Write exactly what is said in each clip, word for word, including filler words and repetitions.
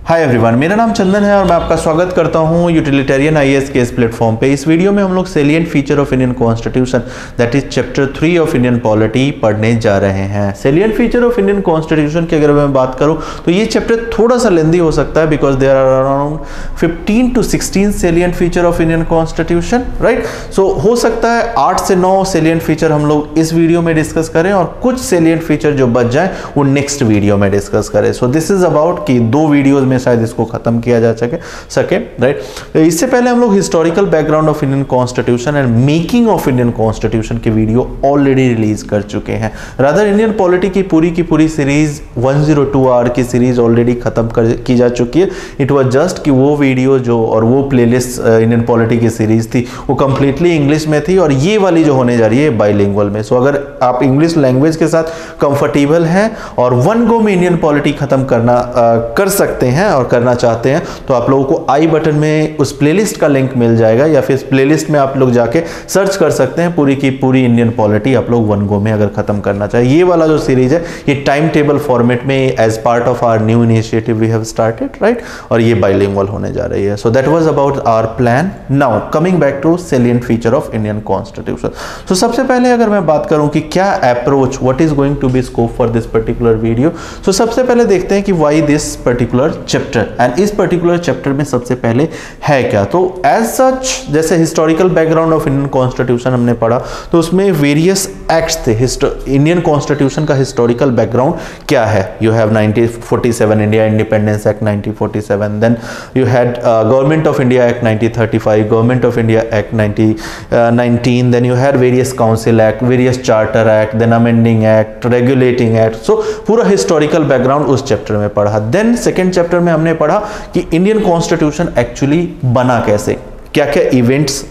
Hi everyone, मेरा नाम चंदन है और मैं आपका स्वागत करता हूं यूटिलिटेरियन आईएएस के इस प्लेटफॉर्म पे। इस वीडियो में हम लोग salient feature of Indian constitution that is chapter three of Indian polity पढ़ने जा रहे हैं। Salient feature of Indian constitution की अगर मैं बात करूं तो ये चैप्टर थोड़ा सा लेंदी हो सकता है because there are around fifteen to sixteen salient feature of Indian constitution, right. So हो सकता है आठ से नौ सेलिएंट फीचर हम लोग इस वीडियो में डिस्कस करें और कुछ सेलिएंट फीचर जो बच जाए वो नेक्स्ट वीडियो में डिस्कस करें। सो दिस इज अबाउट कि दो वीडियोज में शायद इसको खत्म किया जा सके सके राइट। इससे पहले हम लोग historical background of Indian constitution and making of Indian constitution के वीडियो ऑलरेडी रिलीज कर चुके हैं। रादर इंडियन पॉलिटी की पूरी की पूरी series one zero two hour की सीरीज ऑलरेडी खत्म कर की जा चुकी है। इट वाज जस्ट कि वो वीडियो जो और वो प्लेलिस्ट इंडियन पॉलिटी की सीरीज थी वो कंप्लीटली इंग्लिश में थी और ये वाली जो होने जा रही है बाइलिंगुअल में। सो so, अगर आप इंग्लिश लैंग्वेज के साथ कंफर्टेबल हैं और वन गो में इंडियन पॉलिटी खत्म करना आ, कर सकते हैं और करना चाहते हैं तो आप लोगों को आई बटन में उस प्लेलिस्ट का लिंक मिल जाएगा या फिर इस प्लेलिस्ट में आप लोग जाके सर्च कर सकते हैं। पूरी की पूरी इंडियन पॉलिटी आप लोग वन गो में अगर खत्म करना चाहे। ये वाला जो सीरीज है ये टाइम टेबल फॉर्मेट में as part of our new initiative we have started, right. और ये बाइलिंगुअल होने जा रही है। So that was about our plan. Now coming back to salient feature of Indian constitution. So सबसे पहले अगर मैं बात करूं कि क्या approach, what is going to be scope for this particular video. So सबसे पहले देखते हैं कि why this particular chapter and इस पर्टिकुलर चैप्टर में सबसे पहले है क्या। तो एज सच जैसे historical background of Indian constitution हमने पढ़ा तो उसमें वेरियस एक्ट्स थे। इंडियन कॉन्स्टिट्यूशन का हिस्टोरिकल बैकग्राउंड क्या है। You have nineteen forty seven India independence act nineteen forty seven, then you had government of India act nineteen thirty five, government of India act nineteen nineteen, then you had various council act, various charter act, then amending act, regulating act. So पूरा historical background उस chapter में पढ़ा। Then second chapter में हमने पढ़ा कि Indian constitution actually बना कैसे, क्या क्या इवेंट्स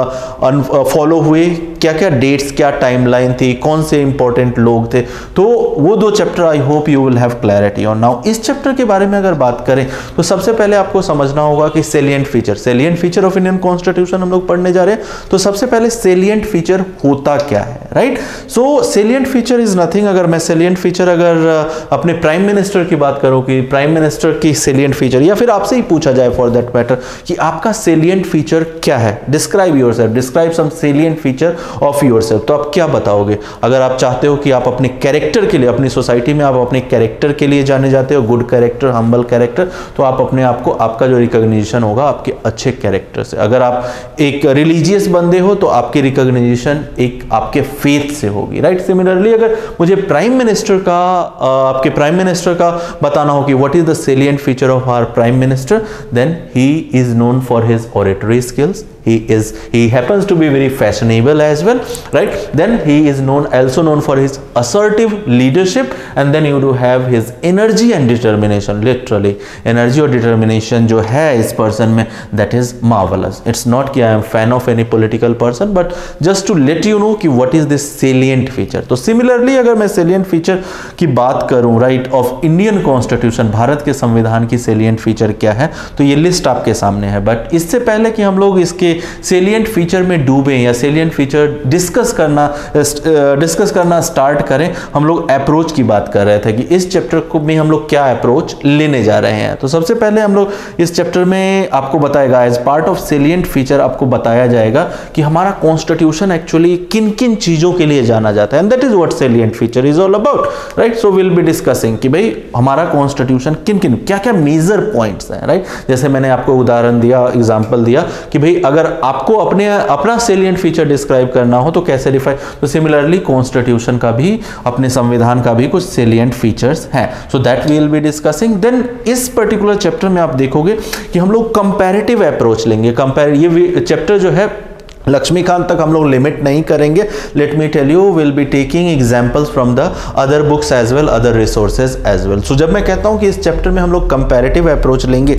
फॉलो हुए, क्या क्या डेट्स, क्या टाइमलाइन थी, कौन से इंपॉर्टेंट लोग थे। तो वो दो chapter I hope you will have clarity on. Now इस चैप्टर के बारे में अगर बात करें तो सबसे पहले आपको समझना होगा कि salient feature salient feature of Indian constitution हम लोग पढ़ने जा रहे हैं। तो सबसे पहले सेलिएंट फीचर होता क्या है, right. So salient feature is nothing. अगर मैं सेलिएंट फीचर अगर अपने प्राइम मिनिस्टर की बात करूं कि प्राइम मिनिस्टर की सेलिएंट फीचर या फिर आपसे ही पूछा जाए फॉर दैट मैटर कि आपका सेलिएंट फीचर क्या है, describe yourself, describe some salient feature of yourself, तो आप क्या बताओगे। अगर आप चाहते हो कि आप अपने कैरेक्टर के लिए, अपनी सोसाइटी में आप अपने कैरेक्टर के लिए जाने जाते हो, गुड कैरेक्टर, हम्बल कैरेक्टर, तो आप अपने आप को, आपका जो रिकॉग्निशन होगा आपके अच्छे कैरेक्टर से। अगर आप एक रिलीजियस बंदे हो तो आपकी रिकॉग्निशन एक आपके फेथ से होगी, राइट। सिमिलरली अगर मुझे प्राइम मिनिस्टर का आपके प्राइम मिनिस्टर का बताना हो कि what is the salient feature of our prime minister, then he is known for his oratory skills. He is he happens to be very fashionable as well, right. Then he is known also known for his assertive leadership, and then you do have his energy and determination. Literally energy और determination जो है इस person में, that is marvelous. It's not कि I am fan of any political person, but just to let you know कि what is this salient feature. तो similarly अगर मैं salient feature की बात करूं, right, of Indian Constitution, Bharat के संविधान की salient feature क्या है, तो ये लिस्ट आपके सामने है। बट इससे पहले कि हम लोग इसके सेलिएंट फीचर में डूबें या सेलिएंट फीचर डिस्कस करना डिस्कस करना स्टार्ट करें, हम लोग अप्रोच की बात कर रहे थे कि इस चैप्टर को में हम लोग क्या अप्रोच लेने जा रहे हैं। तो सबसे पहले हम लोग इस चैप्टर में आपको बताएगा as part of salient feature आपको बताया जाएगा कि हमारा कॉन्स्टिट्यूशन एक्चुअली किन किन चीजों के लिए जाना जाता है, and that is what salient feature is all about, right. So will be discussing कि भाई हमारा कॉन्स्टिट्यूशन किन किन क्या क्या मेजर पॉइंट्स हैं, राइट। जैसे मैंने आपको उदाहरण दिया, एग्जाम्पल दिया कि भाई अगर आपको अपने अपना सेलिएंट फीचर डिस्क्राइब करना हो तो कैसे डिफाइन, तो सिमिलरली कॉन्स्टिट्यूशन का भी, अपने संविधान का भी कुछ सेलिएंट फीचर्स हैं। So that we will be discussing. Then इस पर्टिकुलर चैप्टर में आप देखोगे कि हम लोग कंपैरेटिव अप्रोच लेंगे। कंपेयर ये चैप्टर जो है लक्ष्मीकांत तक हम लोग लिमिट नहीं करेंगे। Let me tell you will be taking examples from the other books as well, other resources as well. So जब मैं कहता हूं कि इस चैप्टर में हम लोग कंपैरेटिव अप्रोच लेंगे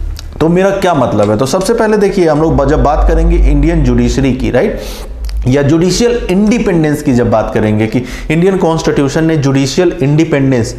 तो मेरा क्या मतलब है। तो सबसे पहले देखिए हम लोग जब बात करेंगे इंडियन जुडिशरी की, राइट, या जुडिशियल इंडिपेंडेंस की जब बात करेंगे कि इंडियन कॉन्स्टिट्यूशन ने जुडिशियल इंडिपेंडेंस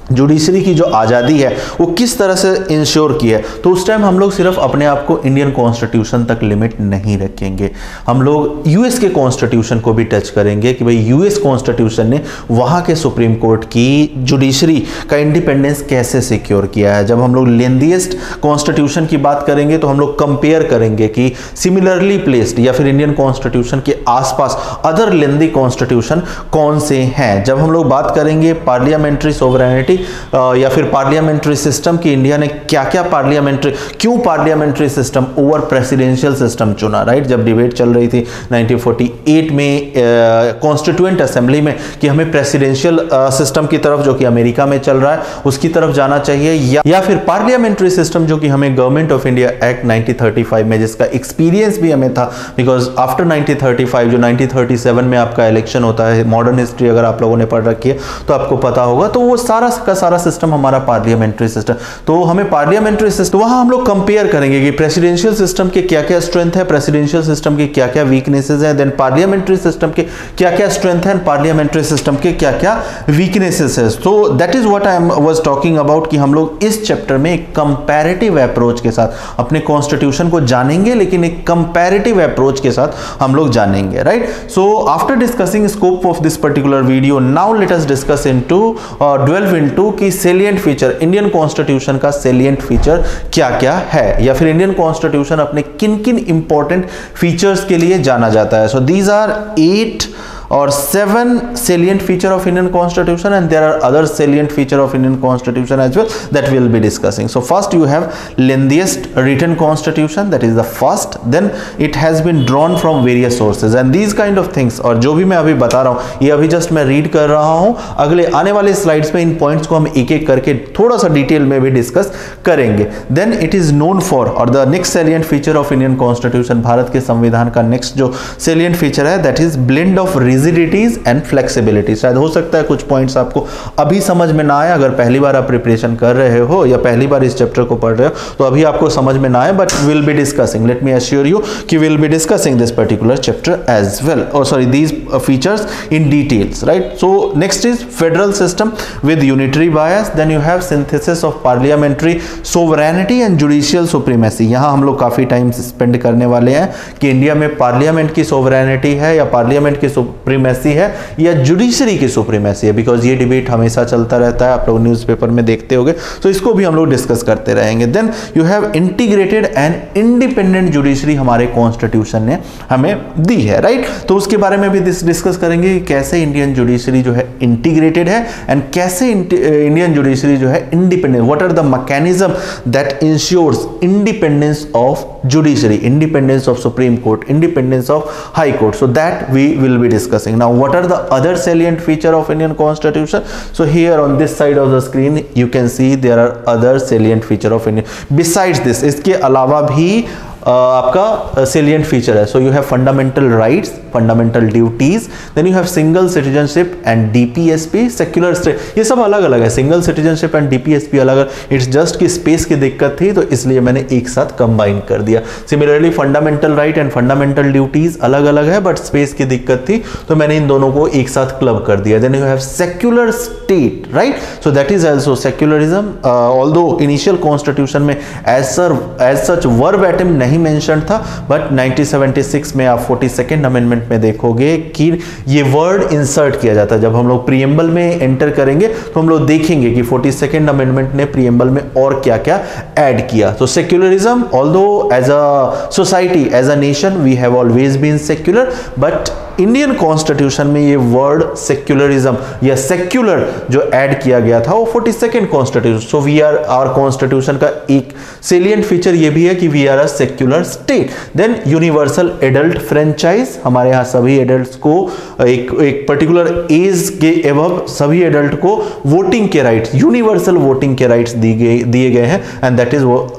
जुडिशरी की जो आज़ादी है वो किस तरह से इंश्योर की है, तो उस टाइम हम लोग सिर्फ अपने आप को इंडियन कॉन्स्टिट्यूशन तक लिमिट नहीं रखेंगे, हम लोग यूएस के कॉन्स्टिट्यूशन को भी टच करेंगे कि भाई यूएस कॉन्स्टिट्यूशन ने वहाँ के सुप्रीम कोर्ट की जुडिशरी का इंडिपेंडेंस कैसे सिक्योर किया है। जब हम लोग लेंथीएस्ट कॉन्स्टिट्यूशन की बात करेंगे तो हम लोग कंपेयर करेंगे कि सिमिलरली प्लेस्ड या फिर इंडियन कॉन्स्टिट्यूशन के आसपास अदर लेंथी कॉन्स्टिट्यूशन कौन से हैं। जब हम लोग बात करेंगे पार्लियामेंट्री सोवरेनिटी या फिर पार्लियामेंट्री सिस्टम की, इंडिया ने क्या क्या पार्लियामेंट्री, क्यों parliamentary system over presidential system चुना, राइट। जब डिबेट चल रही थी नाइनटीन फोर्टी एट में कॉन्स्टिट्यूएंट असेंबली में कि हमें प्रेसिडेंशियल सिस्टम की तरफ जो कि अमेरिका में चल रहा है उसकी तरफ जाना चाहिए, या, या फिर पार्लियामेंट्री सिस्टम जो कि हमें government of India act nineteen thirty five में जिसका एक्सपीरियंस भी हमें था, because after nineteen thirty five जो नाइनटीन थर्टी सेवन में आपका इलेक्शन होता है, मॉडर्न हिस्ट्री अगर आप लोगों ने पढ़ रखी है तो आपको पता होगा, तो वो सारा का सारा सिस्टम हमारा पार्लियामेंट्री सिस्टम। तो हमें पार्लियामेंट्री सिस्टम वहां हम लोग कंपेयर करेंगे कि प्रेसिडेंशियल सिस्टम के क्या क्या स्ट्रेंथ है, प्रेसिडेंशियल सिस्टम के क्या क्या वीकनेसेस है, देन पार्लियामेंट्री सिस्टम के क्या क्या स्ट्रेंथ है, पार्लियामेंट्री सिस्टम के क्या क्या वीकनेसेस है। तो that is what I am was talking about कि हम लोग इस चैप्टर में एक कंपैरेटिव अप्रोच के साथ अपने कॉन्स्टिट्यूशन को जानेंगे, लेकिन एक कंपैरेटिव अप्रोच के साथ हम लोग जानेंगे, right. So after discussing scope of this particular video, now let us discuss into twelve into कि सेलिएंट फीचर, इंडियन कॉन्स्टिट्यूशन का सेलिएंट फीचर क्या क्या है, या फिर इंडियन कॉन्स्टिट्यूशन अपने किन किन इंपॉर्टेंट फीचर्स के लिए जाना जाता है। So these are eight or seven salient feature of Indian Constitution, and there are other salient feature of Indian Constitution as well that we will be discussing. So first you have lengthiest written constitution, that is the first. Then it has been drawn from various sources, and these kind of things, और जो भी मैं अभी बता रहा हूँ ये अभी जस्ट मैं रीड कर रहा हूँ, अगले आने वाले स्लाइड्स में इन पॉइंट्स को हम एक एक करके थोड़ा सा डिटेल में भी डिस्कस करेंगे। Then it is known for, और the next salient feature of Indian constitution, भारत के संविधान का नेक्स्ट जो सेलिएंट फीचर है that is blend of rigidities and flexibility. शायद हो सकता है कुछ पॉइंट्स आपको अभी समझ में ना आए, अगर पहली बार आप प्रिपरेशन कर रहे हो या पहली बार इस चैप्टर को पढ़ रहे हो तो अभी आपको समझ में ना आए, but will be discussing, let me assure you कि will be discussing this particular chapter as well, और sorry these features in details, right. So next is federal system with unitary bias, then you have synthesis of parliamentary sovereignty and judicial supremacy. यहां हम लोग काफी time spend करने वाले हैं कि India में पार्लियामेंट की सोवरेनिटी है या पार्लियामेंट की सुप्रीमेसी है या जुडिशरी की सुप्रीमेसी है, बिकॉज ये डिबेट हमेशा चलता रहता है, आप लोग न्यूज़पेपर में देखते होंगे, तो इसको भी हम लोग डिस्कस करते रहेंगे। Then you have integrated and independent judiciary, हमारे कॉन्स्टिट्यूशन ने हमें दी है, राइट। तो उसके बारे में भी डिस्कस करेंगे कि कैसे इंडियन जुडिशरी जो है इंटीग्रेटेड है एंड कैसे इंडियन जुडिशरी जो है independent, what are the mechanism that ensures independence of judiciary, independence of Supreme Court, independence of High Court. So that we will be discussing. Now what are the other salient feature of Indian Constitution? So here on this side of the screen you can see there are other salient feature of Indian. Besides this, इसके अलावा भी Uh, आपका salient feature है। So you have fundamental rights, fundamental duties, then you have single citizenship and DPSP, secular state, ये सब अलग अलग है। सिंगल सिटीजनशिप एंड डीपीएसपी अलग अलग, इट्स जस्ट कि स्पेस की दिक्कत थी तो इसलिए मैंने एक साथ कंबाइन कर दिया। Similarly fundamental right and fundamental duties अलग अलग है, बट स्पेस की दिक्कत थी तो मैंने इन दोनों को एक साथ क्लब कर दिया। Then you have secular state, right, so that is also secularism, although initial constitution में as such as such verbatim नहीं मेंशन था, बट नाइनटीन सेवेंटी सिक्स में आप फोर्टी सेकेंड अमेंडमेंट में देखोगे कि ये वर्ड इंसर्ट किया जाता है। जब हम लोग प्रीएम्बल में एंटर करेंगे तो हम लोग देखेंगे कि फोर्टी सेकेंड अमेंडमेंट ने प्रीएम्बल में और क्या क्या ऐड किया। तो secularism, although as a society, as a nation we have always been secular, but Indian constitution में ये वर्ड सेक्युलरिज्म या सेक्युलर जो ऐड किया गया था वो forty second constitution. So we are, our constitution का एक सेलिएंट फीचर ये भी है कि we are a secular state. Then universal adult franchise, हमारे यहाँ सभी एडल्ट्स को एक एक पर्टिकुलर एज के एबव सभी एडल्ट को वोटिंग के राइट्स, यूनिवर्सल वोटिंग के राइट्स दिए गए दिए गए हैं, and that is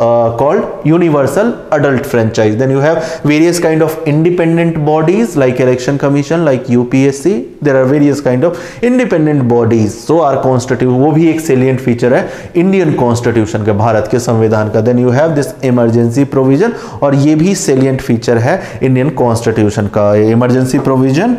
called universal adult franchise. Then you have various kind of independent bodies like election commission, like U P S C, there are various kind of independent bodies. So our constitution, वो भी एक salient feature है Indian constitution के, भारत के संविधान का। Then you have this emergency provision, और ये भी salient feature है इंडियन कॉन्स्टिट्यूशन का। emergency provision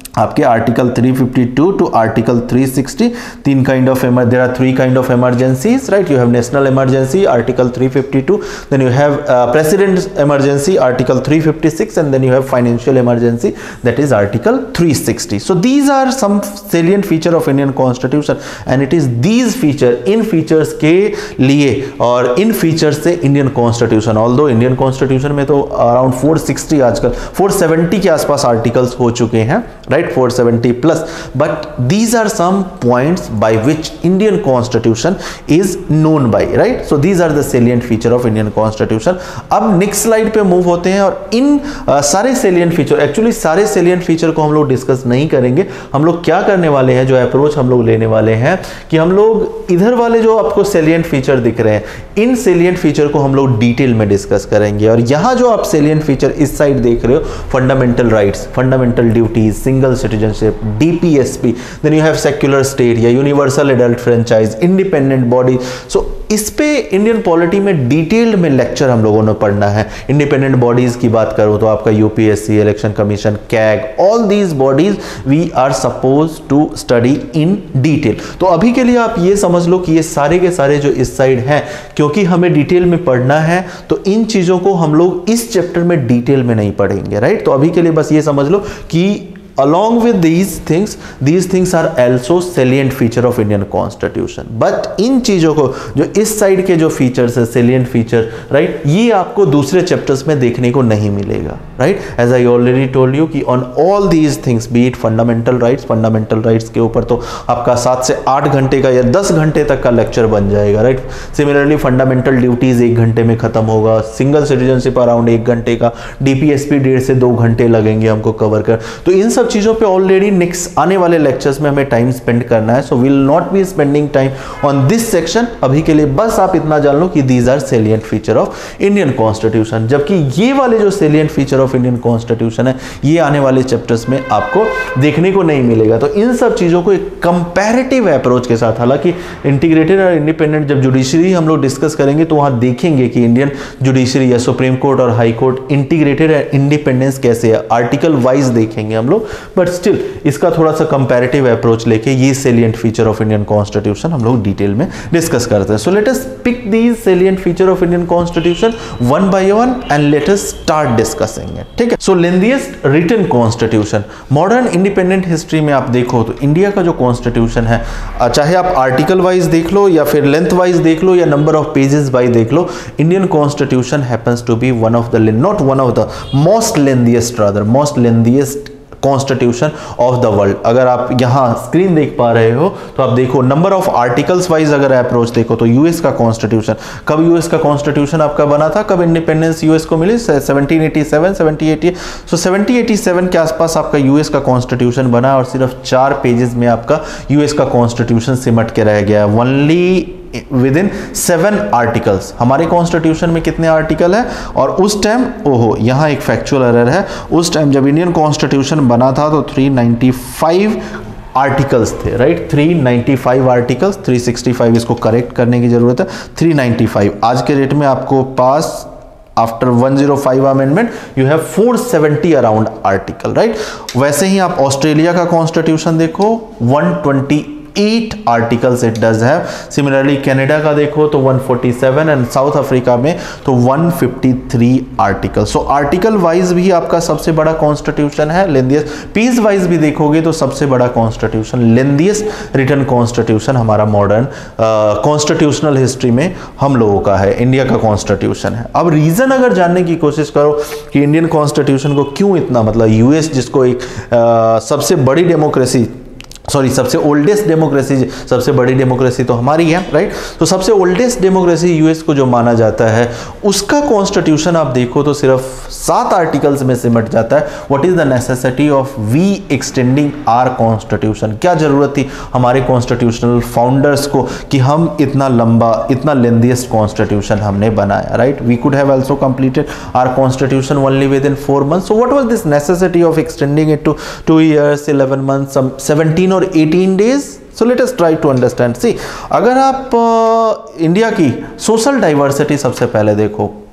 आपके article three fifty two to article three sixty, तीन काइंड ऑफ एमर there are three kind of emergencies, right? You have national emergency, article three fifty-two, then you have uh, president's emergency, article three fifty-six, and then you have financial emergency, that is article three sixty. So these are some salient feature of Indian constitution, and it is these feature, इन features के लिए और इन features से Indian constitution, although Indian constitution में तो around four sixty आजकल four seventy के आसपास articles हो चुके हैं, right? four seventy plus, but these are some points by which Indian constitution is known by, right? So these are the salient feature of Indian constitution. अब next slide पे move होते हैं और इन uh, सारे salient feature, actually सारे salient feature को हम लोग discuss नहीं करेंगे. हम लोग क्या करने वाले हैं, जो approach हम लोग लेने वाले हैं कि हम लोग इधर वाले जो आपको salient feature दिख रहे हैं, इन salient feature को हम लोग detail में discuss करेंगे. और यहाँ जो आप salient feature इस side देख रहे हो, fundamental rights, fundamental duties, single citizenship, D P S P, then you have secular state या universal adult franchise, independent body. So इस पे इंडियन पॉलिटी में डिटेल्ड में लेक्चर हम लोगों ने पढ़ना है. इंडिपेंडेंट बॉडीज की बात करूं तो आपका UPSC, election commission, CAG, all these bodies we are suppose to study in detail. तो अभी के लिए आप ये समझ लो कि ये सारे के सारे जो इस साइड हैं, क्योंकि हमें डिटेल में पढ़ना है तो इन चीजों को हम लोग इस चैप्टर में डिटेल में नहीं पढ़ेंगे, राइट? तो अभी के लिए बस ये समझ लो कि along with these things, these things are also salient feature of Indian Constitution. But इन चीजों को जो इस साइड के जो फीचर्स है, salient feature, right? ये आपको दूसरे चैप्टर्स में देखने को नहीं मिलेगा, right? As I already told you कि on all these things, be it fundamental rights, fundamental rights के ऊपर तो आपका सात से आठ घंटे का या दस घंटे तक का लेक्चर बन जाएगा, right? Similarly, fundamental duties एक घंटे में खत्म होगा, सिंगल सिटीजनशिप अराउंड एक घंटे का, डीपीएसपी डेढ़ से दो घंटे लगेंगे हमको कवर कर. तो इन सब चीजों पे ऑलरेडी नेक्स्ट आने वाले लेक्चर्स में हमें टाइम स्पेंड करना है. So will not be spending time on this section. अभी के लिए बस आप इतना जान लो कि these are salient feature of Indian constitution. जबकि ये वाले जो salient feature of Indian constitution है, ये आने वाले चैप्टर्स में आपको देखने को नहीं मिलेगा. तो इन सब चीजों को एक कंपैरेटिव अप्रोच के साथ, हालांकि इंटीग्रेटेड और इंडिपेंडेंट जब जुडिशरी हम लोग डिस्कस करेंगे तो वहां देखेंगे कि इंडियन जुडिशरी या सुप्रीम कोर्ट और high court integrated and independence कैसे है, आर्टिकल वाइज देखेंगे हम लोग. बट स्टिल इसका थोड़ा सा कंपैरेटिव अप्रोच लेके ये salient feature of Indian constitution हम लोग डिटेल में डिस्कस करते हैं. So let us pick these salient feature of Indian constitution one by one and let us start discussing it. ठीक है. So lengthiest written constitution. Modern independent history में आप देखो तो इंडिया का जो कॉन्स्टिट्यूशन है, चाहे आप आर्टिकल वाइज देख लो या फिर लेंथ वाइज देख लो या नंबर ऑफ पेजेस वाइज देख लो, Indian constitution happens to be one of the not one of the most lengthiest rather most lengthiest constitution of the world. अगर आप यहां स्क्रीन देख पा रहे हो तो आप देखो नंबर ऑफ आर्टिकल्स वाइज अगर अप्रोच देखो तो यूएस का कॉन्स्टिट्यूशन, कब यूएस का कॉन्स्टिट्यूशन आपका बना था, कब इंडिपेंडेंस यूएस को मिली, seventeen eighty seven, seventeen eighty. So seventeen eighty seven के आसपास आपका यूएस का कॉन्स्टिट्यूशन बना और सिर्फ चार पेजेस में आपका यूएस का कॉन्स्टिट्यूशन सिमट के रह गया. Only within seven articles. हमारे कॉन्स्टिट्यूशन में कितने आर्टिकल है? और उस टाइम, ओहो यहाँ एक फैक्चुअल एरर है, उस टाइम जब इंडियन कॉन्स्टिट्यूशन बना था तो थ्री नाइंटी फाइव आर्टिकल्स थे, right? Three ninety five articles, three sixty five इसको करेक्ट करने की जरूरत है, थ्री नाइंटी फाइव. आज के डेट में आपको पास after one zero five amendment you have four seventy around article, right? वैसे ही आप ऑस्ट्रेलिया का कॉन्स्टिट्यूशन देखो, one twenty eight articles it does have. Similarly Canada का देखो तो one forty seven and south Africa में तो one fifty three article. So article wise भी आपका सबसे बड़ा कॉन्स्टिट्यूशन है, लेंथीएस्ट. पीस वाइज भी देखोगे तो सबसे बड़ा कॉन्स्टिट्यूशन, लेंथीएस्ट रिटन कॉन्स्टिट्यूशन हमारा मॉडर्न कॉन्स्टिट्यूशनल हिस्ट्री में हम लोगों का है, इंडिया का कॉन्स्टिट्यूशन है. अब रीजन अगर जानने की कोशिश करो कि इंडियन कॉन्स्टिट्यूशन को क्यों इतना, मतलब यूएस जिसको एक uh, सबसे बड़ी डेमोक्रेसी, सॉरी सबसे ओल्डेस्ट डेमोक्रेसी, सबसे बड़ी डेमोक्रेसी तो हमारी है, राइट? तो सबसे ओल्डेस्ट डेमोक्रेसी यूएस को जो माना जाता है, उसका कॉन्स्टिट्यूशन आप देखो तो सिर्फ सात आर्टिकल्स में सिमट जाता है. What is the necessity of we extending our constitution? क्या जरूरत थी हमारे कॉन्स्टिट्यूशनल फाउंडर्स को कि हम इतना लंबा, इतना लेंथीएस्ट कॉन्स्टिट्यूशन हमने बनाया, right? We could have also completed our constitution only within four months. So what was this necessity of extending it to two years, eleven months, seventeen और eighteen days? So let us try to understand. See, अगर आप India uh, की social diversity सबसे पहले देखो,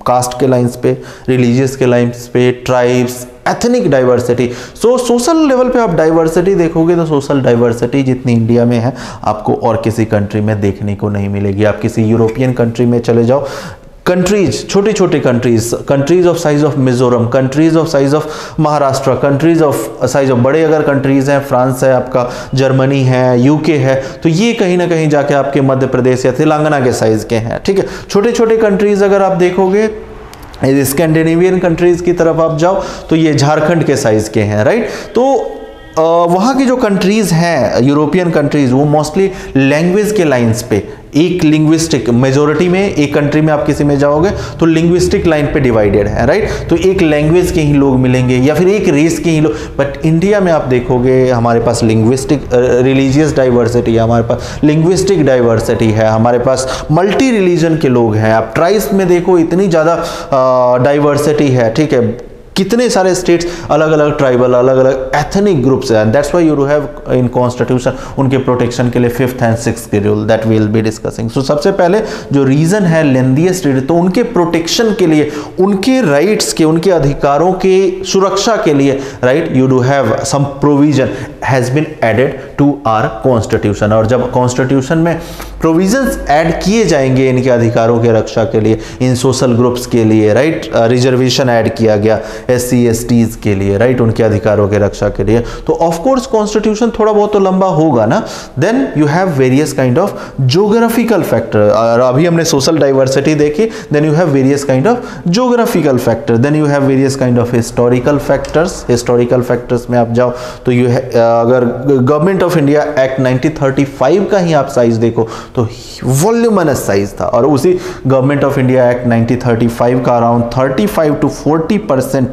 cast के lines पे, religious के लाइंस पे, tribes, ethnic diversity. So social level पे आप डाइवर्सिटी देखोगे तो सोशल डाइवर्सिटी जितनी इंडिया में है आपको और किसी कंट्री में देखने को नहीं मिलेगी। आप किसी यूरोपियन कंट्री में चले जाओ, कंट्रीज, छोटी छोटी countries, countries of size of Mizoram, countries of size of Maharashtra, countries of size of बड़े अगर कंट्रीज हैं, फ्रांस है आपका, जर्मनी है, यूके है, तो ये कहीं ना कहीं जाके आपके मध्य प्रदेश या तेलंगाना के साइज के हैं, ठीक है। छोटे छोटे कंट्रीज अगर आप देखोगे, स्कैंडिनेवियन कंट्रीज की तरफ आप जाओ तो ये झारखंड के साइज के हैं, राइट। तो वहाँ की जो कंट्रीज हैं यूरोपियन कंट्रीज, वो मोस्टली लैंग्वेज के लाइंस पे, एक लिंग्विस्टिक मेजोरिटी में, एक कंट्री में आप किसी में जाओगे तो लिंग्विस्टिक लाइन पे डिवाइडेड है, राइट। तो एक लैंग्वेज के ही लोग मिलेंगे या फिर एक रेस के ही लोग। बट इंडिया में आप देखोगे हमारे पास लिंग्विस्टिक रिलीजियस डाइवर्सिटी है, हमारे पास लिंग्विस्टिक डाइवर्सिटी है, हमारे पास मल्टी रिलीजन के लोग हैं। आप ट्राइब्स में देखो इतनी ज़्यादा डाइवर्सिटी है, ठीक है, कितने सारे स्टेट्स, अलग अलग ट्राइबल, अलग अलग एथनिक ग्रुप्स हैं। That's why you have in constitution उनके प्रोटेक्शन के लिए फिफ्थ एंड सिक्स्थ के rule that we will be discussing. So सबसे पहले जो रीजन है लेंदियस्ट स्टेट, तो उनके प्रोटेक्शन के लिए, उनके राइट्स के, उनके अधिकारों के सुरक्षा के लिए, right, you do have some provision has been added to our constitution. और जब कॉन्स्टिट्यूशन में प्रोविजंस ऐड किए जाएंगे इनके अधिकारों के रक्षा के लिए, इन सोशल ग्रुप्स के लिए, राइट, रिजर्वेशन ऐड किया गया एस सी एस टीज के लिए, राइट, उनके अधिकारों के रक्षा के लिए, तो ऑफ कोर्स कॉन्स्टिट्यूशन थोड़ा बहुत तो लंबा होगा ना। Then you have various kind of geographical factor. और अभी हमने सोशल डाइवर्सिटी देखी, then you have various kind of geographical factor, then you have various kind of historical factors. Historical factors में आप जाओ तो यू अगर government of India act nineteen thirty five का ही आप साइज देखो तो वॉल्यूमनस साइज था, और उसी government of India act nineteen thirty five का around thirty five to forty percent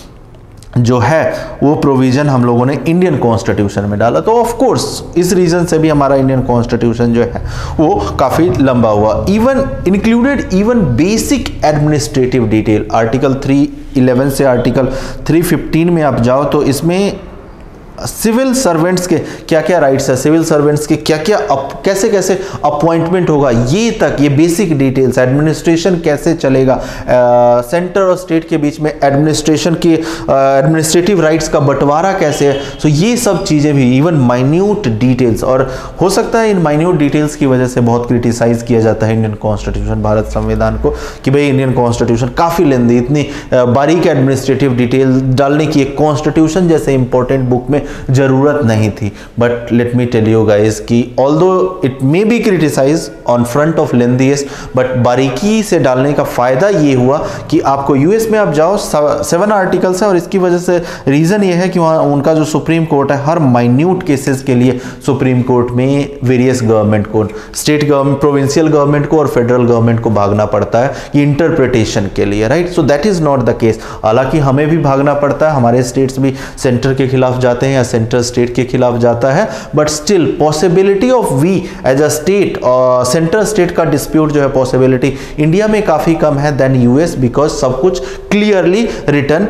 जो है वो प्रोविजन हम लोगों ने इंडियन कॉन्स्टिट्यूशन में डाला। तो ऑफ कोर्स इस रीजन से भी हमारा इंडियन कॉन्स्टिट्यूशन जो है वो काफी लंबा हुआ। Even included even basic administrative detail. Article three eleven से आर्टिकल थ्री फिफ्टीन में आप जाओ तो इसमें सिविल सर्वेंट्स के क्या क्या राइट्स है, सिविल सर्वेंट्स के क्या क्या अप, कैसे कैसे अपॉइंटमेंट होगा, ये तक, ये बेसिक डिटेल्स, एडमिनिस्ट्रेशन कैसे चलेगा, सेंटर और स्टेट के बीच में एडमिनिस्ट्रेशन की एडमिनिस्ट्रेटिव राइट्स का बंटवारा कैसे है, सो ये सब चीज़ें भी, इवन माइन्यूट डिटेल्स। और हो सकता है इन माइन्यूट डिटेल्स की वजह से बहुत क्रिटिसाइज किया जाता है इंडियन कॉन्स्टिट्यूशन, भारत संविधान को, कि भाई इंडियन कॉन्स्टिट्यूशन काफ़ी लेंदी, इतनी बारीक एडमिनिस्ट्रेटिव डिटेल डालने की एक कॉन्स्टिट्यूशन जैसे इंपॉर्टेंट बुक में जरूरत नहीं थी। But let me tell you guys कि although it may be criticise on front of lengthiest, but बारीकी से डालने का फायदा ये हुआ कि आपको यूएस में आप जाओ सेवन आर्टिकल्स है, और इसकी वजह से रीजन ये है कि वहाँ उनका जो सुप्रीम कोर्ट है हर माइन्यूट केसेस के लिए सुप्रीम कोर्ट में वेरियस गवर्नमेंट को, स्टेट गवर्नमेंट, प्रोविंशियल गवर्नमेंट को और फेडरल गवर्नमेंट को भागना पड़ता है कि इंटरप्रिटेशन के लिए, right. So that is not the case. हालांकि हमें भी भागना पड़ता है, हमारे स्टेट्स भी सेंटर के खिलाफ जाते हैं या सेंटर स्टेट के खिलाफ जाता है, but still possibility of we as a state, centre state का डिस्प्यूट जो है पॉसिबिलिटी इंडिया में काफी कम है देन यूएस, बिकॉज सब कुछ क्लियरली रिटर्न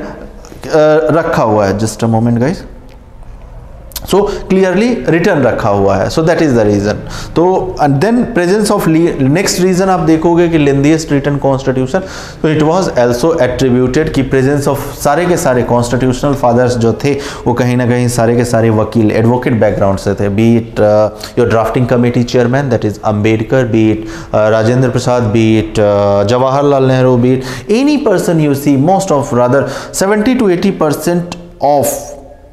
रखा हुआ है। Just a moment guys, so clearly written रखा हुआ है, so that is the reason. तो and then presence of next reason आप देखोगे कि लेंथीएस्ट रिटन कॉन्स्टिट्यूशन, तो इट वाज आल्सो एट्रीब्यूटेड कि प्रेजेंस ऑफ सारे के सारे कॉन्स्टिट्यूशनल फादर्स जो थे वो कहीं ना कहीं सारे के सारे वकील, एडवोकेट बैकग्राउंड से थे। Be it your drafting committee chairman that is Ambedkar, be it Rajendra Prasad, be it Jawaharlal Nehru, be it any person you see, most of rather seventy two eighty percent of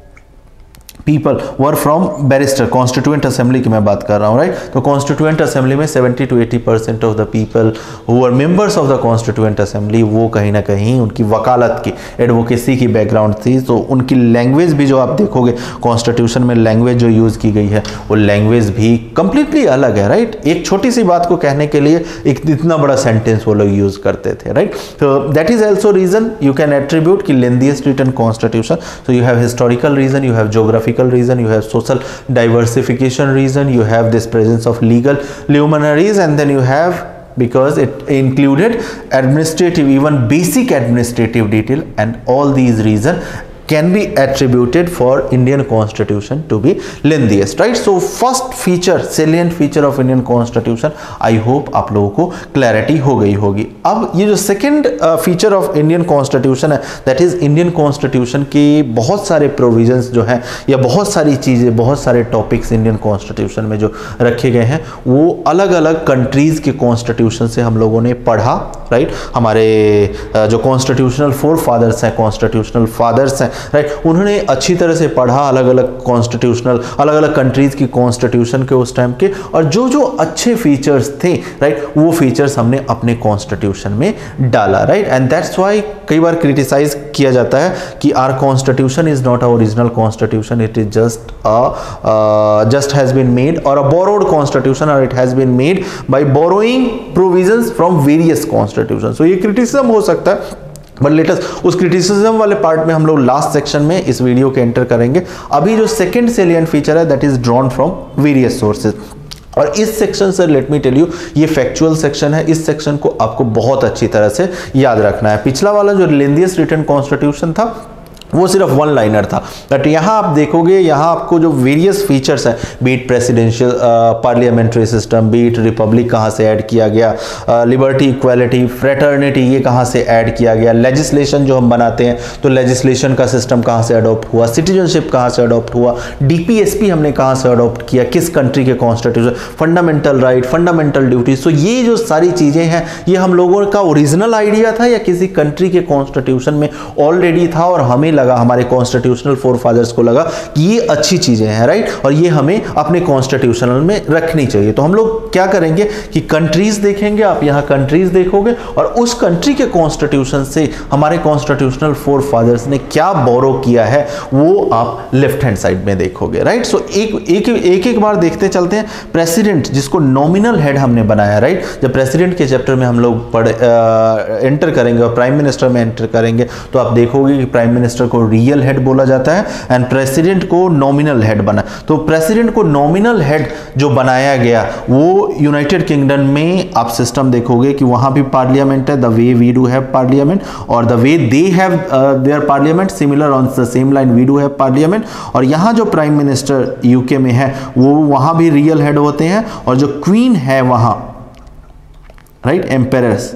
people were from barrister, constituent assembly की मैं बात कर रहा हूँ, right. तो constituent assembly में seventy two eighty percent of the people who are members of the constituent assembly, वो कहीं ना कहीं उनकी वकालत की, एडवोकेसी की बैकग्राउंड थी। तो उनकी लैंग्वेज भी जो आप देखोगे कॉन्स्टिट्यूशन में लैंग्वेज जो यूज़ की गई है वो लैंग्वेज भी कंप्लीटली अलग है, राइट। एक छोटी सी बात को कहने के लिए एक इतना बड़ा सेंटेंस वो लोग यूज़ करते थे, राइट। तो that is also reason you can attribute कि lengthiest written constitution. So you have historical reason, you have geographical reason, you have social diversification reason, you have this presence of legal luminaries, and then you have, because it included administrative, even basic administrative detail, and all these reason can be attributed for Indian Constitution to be lengthiest, right? So first feature, salient feature of Indian Constitution, I hope आप लोगों को clarity हो गई होगी। अब ये जो second feature of Indian Constitution है, that is Indian Constitution के बहुत सारे provisions जो हैं या बहुत सारी चीज़ें, बहुत सारे topics Indian Constitution में जो रखे गए हैं वो अलग अलग countries के Constitution से हम लोगों ने पढ़ा, राइट right? हमारे जो कॉन्स्टिट्यूशनल फोर फादर्स हैं, कॉन्स्टिट्यूशनल फादर्स हैं, राइट right? उन्होंने अच्छी तरह से पढ़ा अलग अलग कॉन्स्टिट्यूशनल, अलग अलग कंट्रीज की कॉन्स्टिट्यूशन के उस टाइम के, और जो जो अच्छे फीचर्स थे, राइट right? वो फीचर्स हमने अपने कॉन्स्टिट्यूशन में डाला, राइट एंड दैट्स व्हाई कई बार क्रिटिसाइज किया जाता है कि our constitution is not a original constitution, it is just a just has been made और अ बोरोड कॉन्स्टिट्यूशन, और it has been made by borrowing provisions from various constitution. So ये criticism हो सकता है, बट लेटेस्ट उस क्रिटिसिज्म वाले part में हम लोग लास्ट सेक्शन में इस वीडियो के एंटर करेंगे। अभी जो सेकंड सेलिएंट फीचर है that is drawn from various sources, और इस सेक्शन से लेट मी टेल यू ये फैक्चुअल सेक्शन है, इस सेक्शन को आपको बहुत अच्छी तरह से याद रखना है। पिछला वाला जो लेंथिएस्ट रिटन कॉन्स्टिट्यूशन था वो सिर्फ वन लाइनर था, बट यहाँ आप देखोगे यहाँ आपको जो वेरियस फीचर्स हैं, be it presidential parliamentary system, be it republic कहाँ से ऐड किया गया, लिबर्टी इक्वालिटी फ्रेटर्निटी ये कहाँ से ऐड किया गया, लेजिस्लेशन जो हम बनाते हैं तो लेजिस्लेशन का सिस्टम कहाँ से अडॉप्ट हुआ, सिटीजनशिप कहाँ से अडॉप्ट हुआ, डीपीएसपी हमने कहाँ से अडॉप्ट किया, किस कंट्री के constitution, fundamental right, fundamental duty. So ये जो सारी चीज़ें हैं ये हम लोगों का ओरिजिनल आइडिया था या किसी कंट्री के कॉन्स्टिट्यूशन में ऑलरेडी था, और हमें लगा, हमारे कॉन्स्टिट्यूशनल फोर फादर्स को लगा कि ये अच्छी चीजें हैं, राइट, और ये हमें अपने कॉन्स्टिट्यूशनल में रखनी चाहिए। तो हम लोग क्या करेंगे कि कंट्रीज देखेंगे, आप यहां कंट्रीज देखोगे और उस कंट्री के कॉन्स्टिट्यूशन से हमारे कॉन्स्टिट्यूशनल फोर फादर्स ने क्या बोरो किया है वो आप लेफ्ट हैंड साइड में देखोगे, राइट। सो एक एक एक एक बार देखते चलते हैं। प्रेसिडेंट जिसको नॉमिनल हेड हमने बनाया, राइट, जब प्रेसिडेंट के चैप्टर में हम लोग पढ़ एंटर करेंगे और प्राइम मिनिस्टर में एंटर करेंगे तो आप देखोगे कि प्राइम मिनिस्टर को रियल हेड बोला जाता है एंड प्रेसिडेंट को नॉमिनल हेड बना। तो प्रेसिडेंट को नॉमिनल हेड जो बनाया गया वो यूनाइटेड किंगडम में आप सिस्टम देखोगे कि वहां भी पार्लियामेंट है, the way we do have parliament, और the way they have their parliament similar on the same line we do have parliament. और यहां जो प्राइम मिनिस्टर यूके में है वो वहां भी रियल हेड होते हैं, और जो क्वीन है वहां, राइट, एम्पेरर्स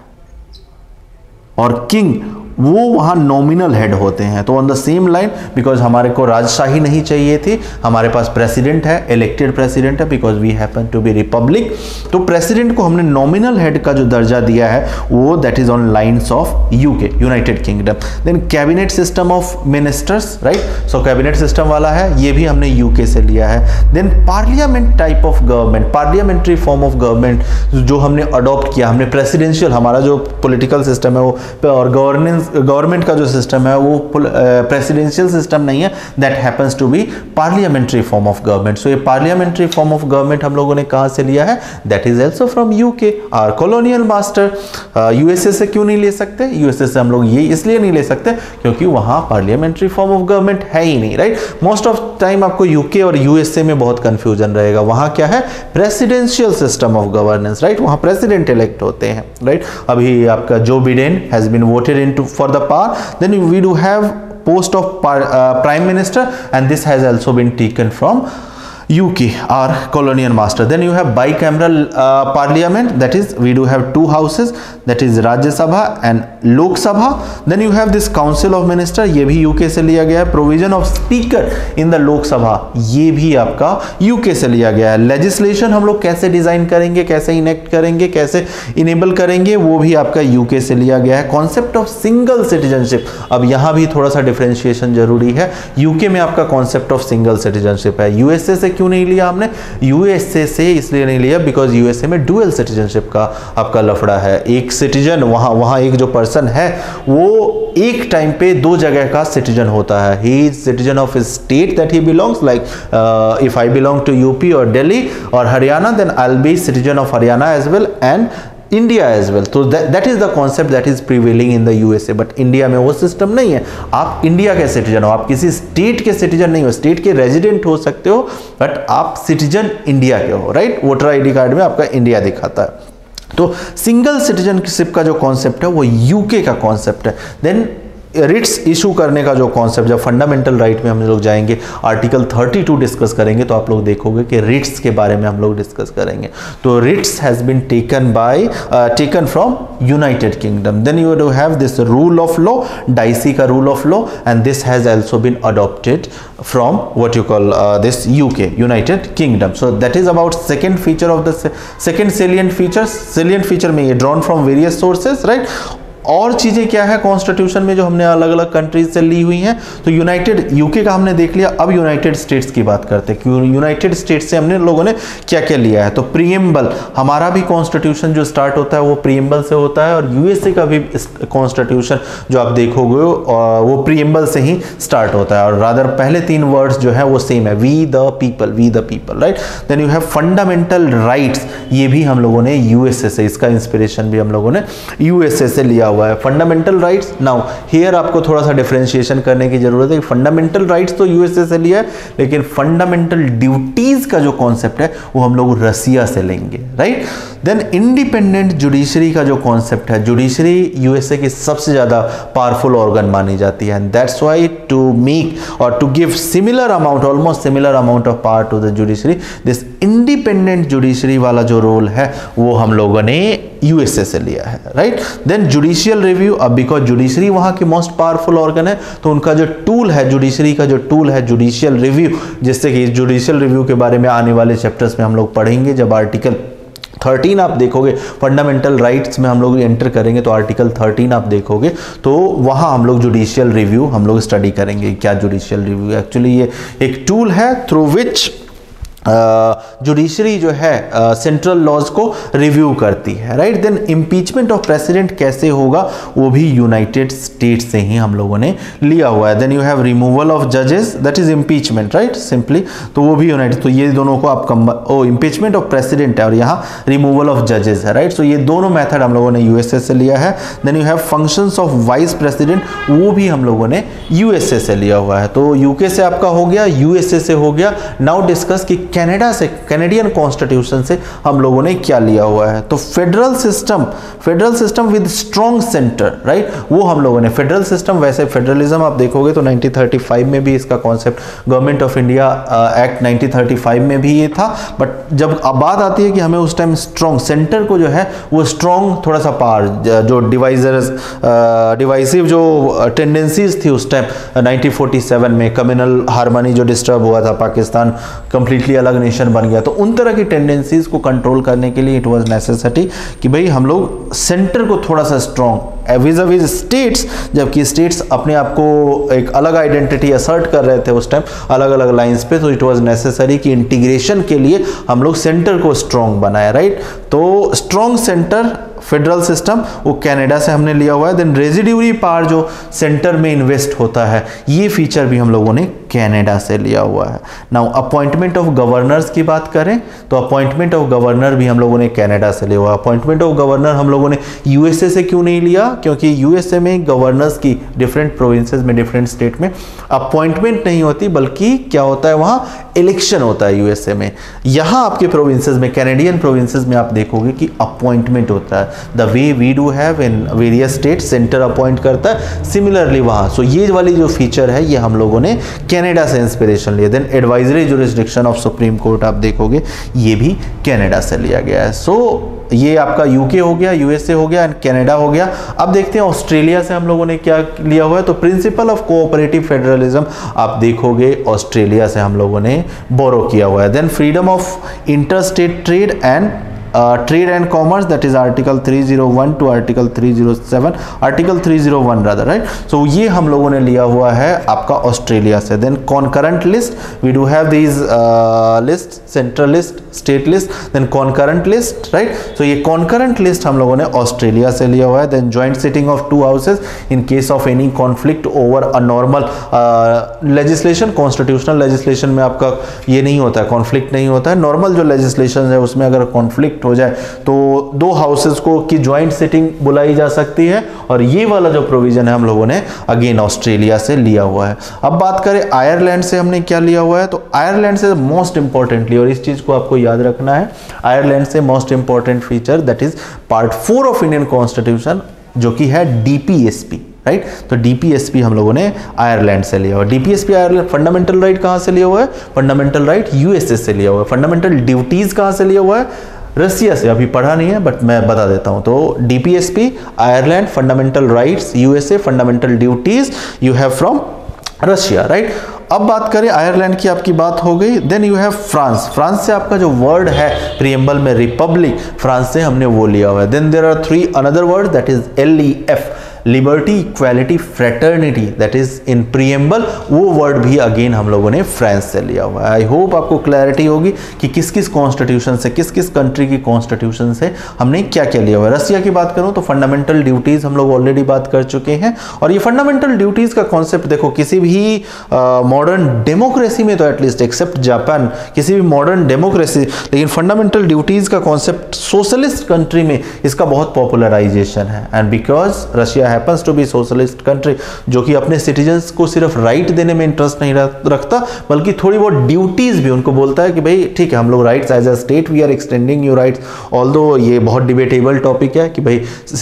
और किंग वो वहाँ नॉमिनल हेड होते हैं। तो on the same line, because हमारे को राजशाही नहीं चाहिए थी, हमारे पास प्रेसिडेंट है, इलेक्टेड प्रेसिडेंट है, because we happen to be republic, तो प्रेसिडेंट को हमने नॉमिनल हेड का जो दर्जा दिया है वो that is on lines of UK, United Kingdom. Then cabinet system of ministers, right, so cabinet system वाला है, ये भी हमने यूके से लिया है। Then parliament type of government, parliamentary form of government जो हमने अडॉप्ट किया, हमने प्रेसिडेंशियल, हमारा जो पॉलिटिकल सिस्टम है वो और गवर्नेंस गवर्नमेंट का जो सिस्टम है वो प्रेसिडेंशियल सिस्टम नहीं है, that happens to be parliamentary form of government. So ये पार्लियामेंट्री फॉर्म ऑफ गवर्नमेंट हम लोगों ने कहां से लिया है, that is also from UK, our colonial master. USA से क्यों नहीं ले सकते, यूएसए से हम लोग ये इसलिए नहीं ले सकते क्योंकि वहां पार्लियामेंट्री फॉर्म ऑफ गवर्नमेंट है ही नहीं, राइट। मोस्ट ऑफ टाइम आपको यूके और यूएसए में बहुत कंफ्यूजन रहेगा, वहां क्या है, presidential system of governance, right, वहां प्रेसिडेंट इलेक्ट होते हैं, राइट। अभी आपका Joe Biden has been voted into for the power, then we do have post of par, uh, prime minister, and this has also been taken from U K, our colonial master. Then you have bicameral uh, parliament, that is we do have two houses, that is Rajya Sabha and Lok Sabha. Then you have this council of minister, ये भी UK से लिया गया है। provision of speaker in the लोक सभा, ये भी आपका यूके से लिया गया है। legislation हम लोग कैसे डिजाइन करेंगे, कैसे इनेक्ट करेंगे, कैसे इनेबल करेंगे, वो भी आपका यूके से लिया गया है। कॉन्सेप्ट ऑफ सिंगल सिटीजनशिप, अब यहाँ भी थोड़ा सा डिफरेंशिएशन जरूरी है। यूके में आपका कॉन्सेप्ट ऑफ सिंगल सिटीजनशिप है, यूएसए से क्यों नहीं लिया हमने, यूएसए से इसलिए नहीं लिया बिकॉज यूएसए में डुअल सिटीजनशिप का आपका लफड़ा है। एक सिटीजन वहां वहां एक जो पर्सन है वो एक टाइम पे दो जगह का सिटीजन होता है। He is citizen of his state that he belongs, like if I belong to UP और दिल्ली और Haryana, then I will be citizen of Haryana as well and India as well. तो that is the concept that is prevailing in the USA, but India में वो system नहीं है। आप India के citizen हो, आप किसी स्टेट के सिटीजन नहीं हो, स्टेट के रेजिडेंट हो सकते हो बट आप सिटीजन इंडिया के हो, राइट। वोटर आईडी कार्ड में आपका इंडिया दिखाता है। तो सिंगल सिटीजनशिप का जो कॉन्सेप्ट है वो यूके का कॉन्सेप्ट है। देन रिट्स इशू करने का जो कॉन्सेप्ट, जब फंडामेंटल राइट में हम लोग जाएंगे आर्टिकल थर्टी टू डिस्कस करेंगे तो आप लोग देखोगे कि रिट्स के बारे में हम लोग डिस्कस करेंगे। तो writs has been taken by taken from United Kingdom. Then you do have this rule of law, Dicey का rule of law, and this has also been adopted from what you call uh, this U K, United Kingdom. So that is about second feature of the second salient features. Salient feature में ये drawn from various sources, right? और चीज़ें क्या है constitution में जो हमने अलग अलग कंट्रीज से ली हुई हैं। तो यूनाइटेड यूके का हमने देख लिया, अब यूनाइटेड स्टेट्स की बात करते हैं कि यूनाइटेड स्टेट्स से हमने लोगों ने क्या क्या लिया है। तो प्रीएम्बल, हमारा भी कॉन्स्टिट्यूशन जो स्टार्ट होता है वो प्रीएम्बल से होता है, और यूएसए का भी कॉन्स्टिट्यूशन जो आप देखोगे वो प्रीएम्बल से ही स्टार्ट होता है, और रादर पहले तीन वर्ड्स जो है वो सेम है, we the people, we the people, right. Then you have fundamental rights, ये भी हम लोगों ने यूएसए से, इसका इंस्पिरेशन भी हम लोगों ने यूएसए से लिया हुआ है। फंडामेंटल राइट्स, नाउ हियर आपको थोड़ा सा डिफरेंशिएशन करने की जरूरत है। फंडामेंटल राइट्स तो यूएसए से लिया है, लेकिन फंडामेंटल ड्यूटीज का जो कॉन्सेप्ट है वो हम लोग रसिया से लेंगे, राइट। देन इंडिपेंडेंट जुडिशरी का जो कॉन्सेप्ट है, जुडिशरी यूएसए की सबसे ज्यादा पावरफुल ऑर्गन मानी जाती है, and that's why to make और to give similar amount, almost similar amount of power to the judiciary, this independent judiciary वाला जो रोल है वो हम लोगों ने यूएसए से लिया है, राइट। देन जुडिशियल रिव्यू, अब बिकॉज जुडिशरी वहां की मोस्ट पावरफुल ऑर्गन है, तो उनका जो टूल है, जुडिशरी का जो टूल है जुडिशियल रिव्यू, जिससे कि जुडिशियल रिव्यू के बारे में आने वाले चैप्टर्स में हम लोग पढ़ेंगे। जब आर्टिकल थर्टीन आप देखोगे, फंडामेंटल राइट्स में हम लोग एंटर करेंगे तो आर्टिकल थर्टीन आप देखोगे तो वहां हम लोग जुडिशियल रिव्यू हम लोग स्टडी करेंगे। क्या जुडिशियल रिव्यू, एक्चुअली ये एक टूल है थ्रू विच जुडिशरी uh, जो है सेंट्रल uh, लॉज को रिव्यू करती है, right. Then impeachment of president कैसे होगा, वो भी यूनाइटेड स्टेट्स से ही हम लोगों ने लिया हुआ है। Then you have removal of जजेस, that is impeachment, right, simply, तो वो भी यूनाइटेड, तो ये दोनों को आप कम, ओ इम्पीचमेंट ऑफ प्रेसिडेंट है और यहाँ रिमूवल ऑफ जजेस है, राइट। सो ये दोनों मेथड हम लोगों ने यूएसए से लिया है। Then you have functions of vice president, वो भी हम लोगों ने यूएसए से लिया हुआ है। तो यूके से आपका हो गया, यूएसए से हो गया। नाउ डिस्कस कि कनाडा से, कैनेडियन कॉन्स्टिट्यूशन से हम लोगों ने क्या लिया हुआ है। तो federal system, federal system with strong centre, right, वो हम लोगों ने फेडरल सिस्टम, वैसे फेडरलिज्म आप देखोगे तो नाइनटीन थर्टी फाइव में भी इसका concept, government of India act nineteen thirty five में भी ये था, बट जब अब बात आती है कि हमें उस टाइम स्ट्रॉन्ग सेंटर को जो है वो स्ट्रॉन्ग थोड़ा सा पावर, जो डिवाइजर्स डिवाइसिव जो टेंडेंसीज थी उस टाइम नाइनटीन फोर्टी सेवन में, कम्युनल हार्मनी जो डिस्टर्ब हुआ था, पाकिस्तान कंप्लीटली अलग नेशन बन गया, तो उन तरह की टेंडेंसीज को कंट्रोल करने के लिए इट वाज नेसेसिटी कि भाई हम लोग सेंटर को थोड़ा सा स्ट्रॉन्ग विज विज स्टेट्स, जबकि स्टेट्स अपने आप को एक अलग आइडेंटिटी असर्ट कर रहे थे उस टाइम अलग अलग लाइंस पे, तो इट वाज नेसेसरी कि इंटीग्रेशन के लिए हम लोग सेंटर को स्ट्रॉन्ग बनाए, राइट। तो स्ट्रॉन्ग सेंटर फेडरल सिस्टम वो कनाडा से हमने लिया हुआ है। देन रेजिड्यूरी पावर जो सेंटर में इन्वेस्ट होता है, ये फीचर भी हम लोगों ने कनाडा से लिया हुआ है। नाउ अपॉइंटमेंट ऑफ गवर्नर्स की बात करें तो अपॉइंटमेंट ऑफ गवर्नर भी हम लोगों ने कनाडा से लिया हुआ है। अपॉइंटमेंट ऑफ गवर्नर हम लोगों ने यूएसए से क्यों नहीं लिया, क्योंकि यूएसए में गवर्नर्स की डिफरेंट प्रोविंसेस में, डिफरेंट स्टेट में अपॉइंटमेंट नहीं होती, बल्कि क्या होता है वहां इलेक्शन होता है यूएसए में। यहां आपके प्रोविंसेस में, कैनेडियन प्रोविंसेस में आप देखोगे कि अपॉइंटमेंट होता है, the way we do have in various state, centre appoint करता है, सिमिलरली वहां। सो ये वाली जो फीचर है ये हम लोगों ने कनाडा से इंस्पिरेशन लिया। Then advisory jurisdiction of supreme court आप देखोगे ये भी कनाडा से लिया गया है। सो so, ये आपका यूके हो गया, यूएसए हो गया एंड कनाडा हो गया। अब देखते हैं ऑस्ट्रेलिया से हम लोगों ने क्या लिया हुआ है। तो प्रिंसिपल ऑफ कोऑपरेटिव फेडरलिज्म आप देखोगे ऑस्ट्रेलिया से हम लोगों ने बोरो किया हुआ है। Then freedom of interstate trade and trade and commerce, that is article three zero one two article three zero seven, article three zero one rather, right. So ये हम लोगों ने लिया हुआ है आपका ऑस्ट्रेलिया से। Then concurrent list, we do have these list, central list, state list, then concurrent list, right. So ये कॉन्करेंट लिस्ट हम लोगों ने ऑस्ट्रेलिया से लिया हुआ है। Then joint sitting of two houses in case of any conflict over a normal legislation. Constitutional legislation में आपका ये नहीं होता है, कॉन्फ्लिक्ट नहीं होता है। नॉर्मल जो लेजिस्लेशन है उसमें अगर कॉन्फ्लिक्ट हो जाए तो दो हाउसेस को की ज्वाइंट सिटिंग बुलाई जा सकती है, और ये वाला जो प्रोविजन है हम लोगों ने अगेन ऑस्ट्रेलिया से लिया हुआ है। अब बात करें आयरलैंड से हमने क्या लिया हुआ है। तो आयरलैंड से मोस्ट इंपॉर्टेंटली, और इस चीज को आपको याद रखना है, आयरलैंड से most important feature that is part four of Indian constitution, जो कि है डीपीएसपी, राइट। तो डीपीएसपी हम लोगों ने आयरलैंड से लिया हुआ। DPSP Ireland. फंडामेंटल राइट कहाँ से लिया हुआ है? फंडामेंटल राइट यूएसए से लिया हुआ है। फंडामेंटल ड्यूटीज कहाँ से लिया हुआ है? रसिया से। अभी पढ़ा नहीं है बट मैं बता देता हूं। तो DPSP Ireland, fundamental rights USA, fundamental duties you have from Russia, right. अब बात करें आयरलैंड की, आपकी बात हो गई। Then you have France. France से आपका जो वर्ड है प्रीएम्बल में रिपब्लिक, फ्रांस से हमने वो लिया हुआ है। Then there are three another word that is L E F, liberty, equality, fraternity, that is in preamble. वो वर्ड भी अगेन हम लोगों ने फ्रांस से लिया हुआ है। आई होप आपको क्लैरिटी होगी कि किस किस कॉन्स्टिट्यूशन से, किस किस कंट्री की कॉन्स्टिट्यूशन से हमने क्या क्या लिया हुआ है। रसिया की बात करूं तो फंडामेंटल ड्यूटीज हम लोग ऑलरेडी बात कर चुके हैं। और ये फंडामेंटल ड्यूटीज का कॉन्सेप्ट देखो, किसी भी मॉडर्न डेमोक्रेसी में तो एटलीस्ट एक्सेप्ट जापान, किसी भी मॉडर्न डेमोक्रेसी, लेकिन फंडामेंटल ड्यूटीज का कॉन्सेप्ट सोशलिस्ट कंट्री में इसका बहुत पॉपुलराइजेशन है। And because Russia happens to be socialist country, जो कि अपने सिटीजन्स को सिर्फ राइट देने में इंटरेस्ट नहीं रखता बल्कि थोड़ी बहुत ड्यूटीज भी उनको बोलता है कि भाई ठीक है, हम लोग rights as a state we are extending your rights. Although ये बहुत डिबेटेबल टॉपिक है कि भाई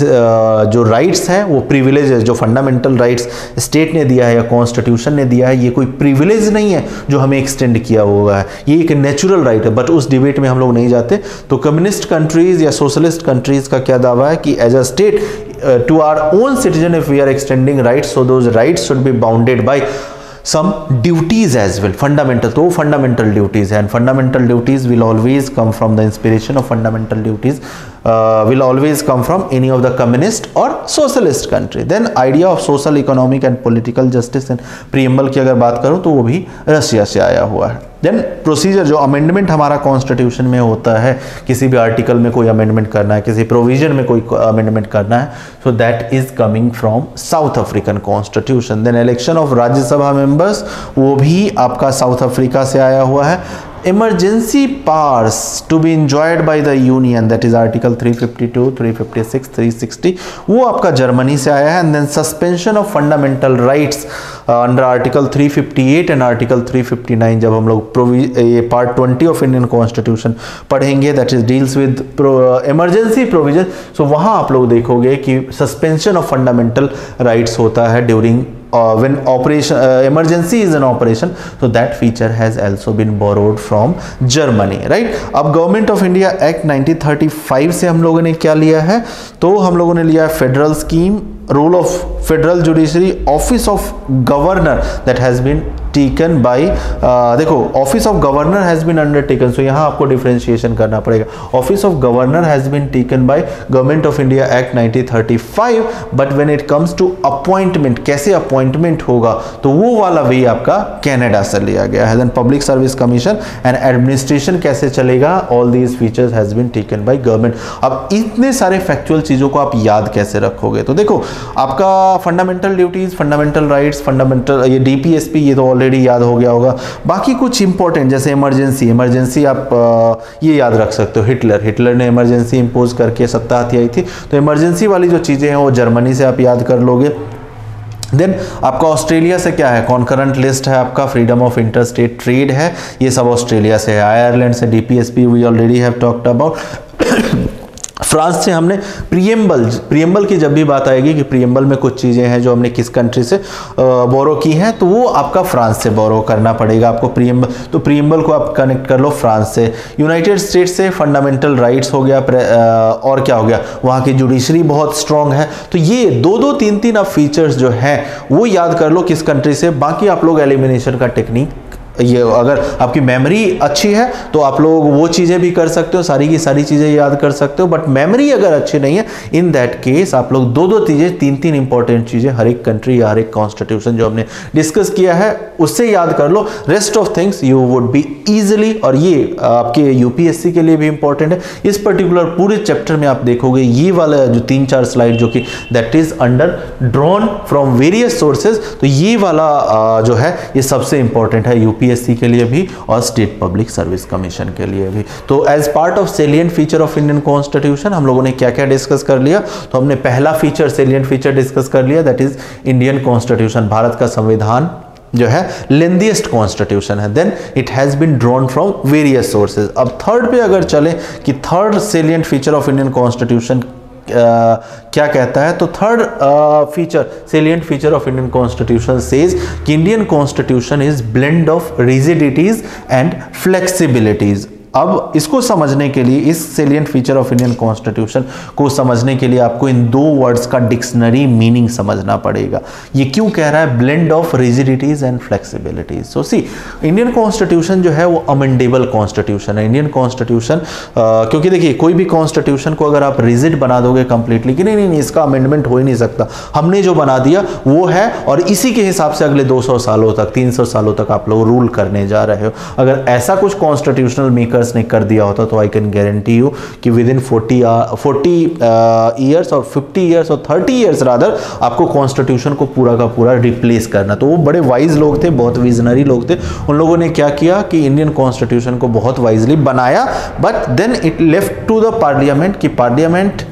जो राइट्स हैं वो प्रिविलेज है, जो फंडामेंटल राइट्स स्टेट ने दिया है या कॉन्स्टिट्यूशन ने दिया है, ये कोई प्रिविलेज नहीं है जो हमें एक्सटेंड किया हुआ है, ये एक नेचुरल राइट है। बट उस डिबेट में हम लोग नहीं जाते। तो कम्युनिस्ट कंट्रीज या सोशलिस्ट कंट्रीज का क्या दावा है कि as a state to our own citizen if we are extending rights, so those rights should be bounded by some duties as well, fundamental, तो fundamental duties and fundamental duties will always come from the inspiration of fundamental duties uh, will always come from any of the communist or socialist country. Then idea of social, economic and political justice and preamble की अगर बात करूं तो वो भी Russia से आया हुआ है। देन प्रोसीजर, जो अमेंडमेंट हमारा कॉन्स्टिट्यूशन में होता है, किसी भी आर्टिकल में कोई अमेंडमेंट करना है, किसी प्रोविजन में कोई अमेंडमेंट करना है, so that is coming from South African constitution. Then election of Rajya Sabha members, वो भी आपका साउथ अफ्रीका से आया हुआ है। Emergency powers to be enjoyed by the union, that is article three fifty two, three fifty six, three sixty, वो आपका Germany से आया है। And then suspension of fundamental rights under article three fifty eight and article three fifty nine, जब हम लोग ये part twenty of Indian constitution पढ़ेंगे, that is deals with emergency provision, so वहां आप लोग देखोगे कि सस्पेंशन ऑफ फंडामेंटल राइट्स होता है during Uh, when operation uh, emergency is an operation, so that feature has also been borrowed from Germany, right? अब government of India act nineteen thirty five से हम लोगों ने क्या लिया है? तो हम लोगों ने लिया है federal scheme, role of federal judiciary, office of governor that has been taken by, देखो office of governor has been undertaken, so यहाँ आपको डिफरेंशिएशन करना पड़ेगा। Office of governor has been taken by government of India act nineteen thirty five, but when it comes to appointment, कैसे appointment होगा, तो वो वाला वे आपका कनाडा से लिया गया है। Then public service commission and administration कैसे चलेगा, all these features has been taken by government. अब इतने सारे फैक्चुअल चीजों को आप याद कैसे रखोगे? तो देखो आपका fundamental duties, fundamental rights, fundamental ये डीपीएसपी, ये तो ऑलरेडी याद हो गया होगा। बाकी कुछ इंपॉर्टेंट जैसे इमरजेंसी, इमरजेंसी आप आ, ये याद रख सकते हो, हिटलर हिटलर ने इमरजेंसी इंपोज करके सत्ता हथी आई थी, तो इमरजेंसी वाली जो चीजें हैं वो जर्मनी से आप याद कर लोगे। देन आपका ऑस्ट्रेलिया से क्या है? कॉन्करेंट लिस्ट है आपका, freedom of inter state trade है, ये सब ऑस्ट्रेलिया से है। आयरलैंड से DPSP we already have talked about. France से हमने प्रीएम्बल, प्रीएम्बल की जब भी बात आएगी कि प्रीएम्बल में कुछ चीज़ें हैं जो हमने किस कंट्री से बोरो की हैं, तो वो आपका फ्रांस से बोरो करना पड़ेगा आपको प्रीएम्बल, तो प्रीएम्बल को आप कनेक्ट कर लो फ्रांस से। यूनाइटेड स्टेट्स से फंडामेंटल राइट्स हो गया, और क्या हो गया, वहाँ की जुडिशरी बहुत स्ट्रॉन्ग है। तो ये दो दो तीन तीन आप फीचर्स जो हैं वो याद कर लो किस कंट्री से। बाकी आप लोग एलिमिनेशन का टेक्निक, ये अगर आपकी मेमोरी अच्छी है तो आप लोग वो चीज़ें भी कर सकते हो, सारी की सारी चीज़ें याद कर सकते हो। बट मेमोरी अगर अच्छी नहीं है, इन दैट केस आप लोग दो दो चीज़ें, तीन तीन इंपॉर्टेंट चीज़ें हर एक कंट्री या हर एक कॉन्स्टिट्यूशन जो हमने डिस्कस किया है उससे याद कर लो। Rest of things you would be easily, और ये आपके यूपीएससी के लिए भी इंपॉर्टेंट है। इस पर्टिकुलर पूरे चैप्टर में आप देखोगे ये वाला जो तीन चार स्लाइड जो कि that is under drawn from various sources, तो ये वाला जो है ये सबसे इंपॉर्टेंट है यूपीएससी के लिए भी और स्टेट पब्लिक सर्विस कमीशन के लिए भी। तो as part of salient feature of Indian constitution हम लोगों ने क्या क्या डिस्कस कर लिया? तो हमने पहला फीचर, सेलिएंट फीचर डिस्कस कर लिया, that is Indian constitution, Bharat का संविधान जो है लेंथीएस्ट कॉन्स्टिट्यूशन है। Then it has been drawn from various sources. अब थर्ड पे अगर चले कि third salient feature of Indian constitution क्या कहता है, तो third feature, salient feature of Indian constitution says कि Indian constitution is blend of rigidities and flexibilities. अब इसको समझने के लिए, इस salient feature of Indian constitution को समझने के लिए आपको इन दो वर्ड्स का डिक्शनरी मीनिंग समझना पड़ेगा। ये क्यों कह रहा है blend of rigidities and flexibilities? So see, Indian constitution जो है वो अमेंडेबल कॉन्स्टिट्यूशन है। इंडियन कॉन्स्टिट्यूशन, क्योंकि देखिए कोई भी कॉन्स्टिट्यूशन को अगर आप रिजिड बना दोगे कंप्लीटली कि नहीं नहीं नहीं इसका अमेंडमेंट हो ही नहीं सकता, हमने जो बना दिया वो है और इसी के हिसाब से अगले दो सौ सालों तक, तीन सौ सालों तक आप लोग रूल करने जा रहे हो, अगर ऐसा कुछ कॉन्स्टिट्यूशनल मेकर ने कर दिया होता तो आई कैन गारंटी यू कि विद इन फोर्टी ईयर्स और फिफ्टी ईयर्स और थर्टी ईयर्स रादर आपको कॉन्स्टिट्यूशन को पूरा का पूरा रिप्लेस करना। तो वो बड़े वाइज लोग थे, बहुत विजनरी लोग थे। उन लोगों ने क्या किया कि इंडियन कॉन्स्टिट्यूशन को बहुत वाइजली बनाया, but then it left to the parliament कि पार्लियामेंट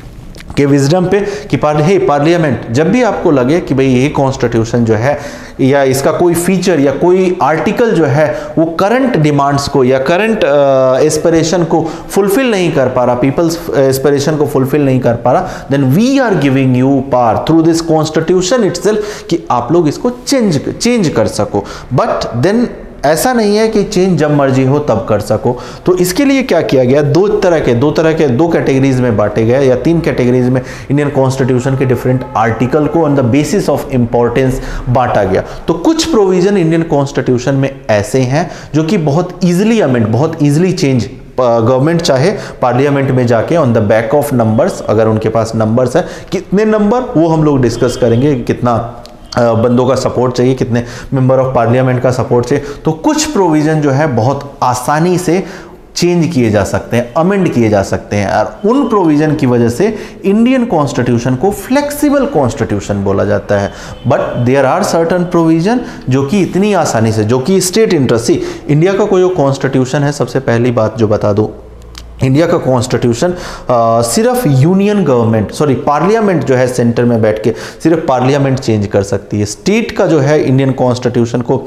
के विजडम पे कि हे पार्लियामेंट, जब भी आपको लगे कि भाई ये कॉन्स्टिट्यूशन जो है या इसका कोई फीचर या कोई आर्टिकल जो है वो करंट डिमांड्स को या करंट एस्पिरेशन को फुलफिल नहीं कर पा रहा, पीपल्स एस्पिरेशन को फुलफिल नहीं कर पा रहा, then we are giving you power through this constitution itself कि आप लोग इसको चेंज चेंज कर सको। बट देन ऐसा नहीं है कि चेंज जब मर्जी हो तब कर सको। तो इसके लिए क्या किया गया, दो तरह के दो तरह के दो कैटेगरीज में बांटे गए या तीन कैटेगरीज में इंडियन कॉन्स्टिट्यूशन के डिफरेंट आर्टिकल को on the basis of importance बांटा गया। तो कुछ प्रोविजन इंडियन कॉन्स्टिट्यूशन में ऐसे हैं जो कि बहुत इजीली अमेंड, बहुत इजीली चेंज गवर्नमेंट चाहे पार्लियामेंट में जाके on the back of numbers, अगर उनके पास नंबर्स है, कितने नंबर वो हम लोग डिस्कस करेंगे, कितना बंदों का सपोर्ट चाहिए, कितने मेंबर ऑफ पार्लियामेंट का सपोर्ट चाहिए। तो कुछ प्रोविजन जो है बहुत आसानी से चेंज किए जा सकते हैं, अमेंड किए जा सकते हैं, और उन प्रोविजन की वजह से इंडियन कॉन्स्टिट्यूशन को फ्लेक्सिबल कॉन्स्टिट्यूशन बोला जाता है। But there are certain provision जो कि इतनी आसानी से, जो कि स्टेट इंटरेस्ट, सी इंडिया का कोई कॉन्स्टिट्यूशन है, सबसे पहली बात जो बता दो, इंडिया का कॉन्स्टिट्यूशन सिर्फ यूनियन गवर्नमेंट, सॉरी पार्लियामेंट जो है सेंटर में बैठ के सिर्फ पार्लियामेंट चेंज कर सकती है। स्टेट का जो है इंडियन कॉन्स्टिट्यूशन को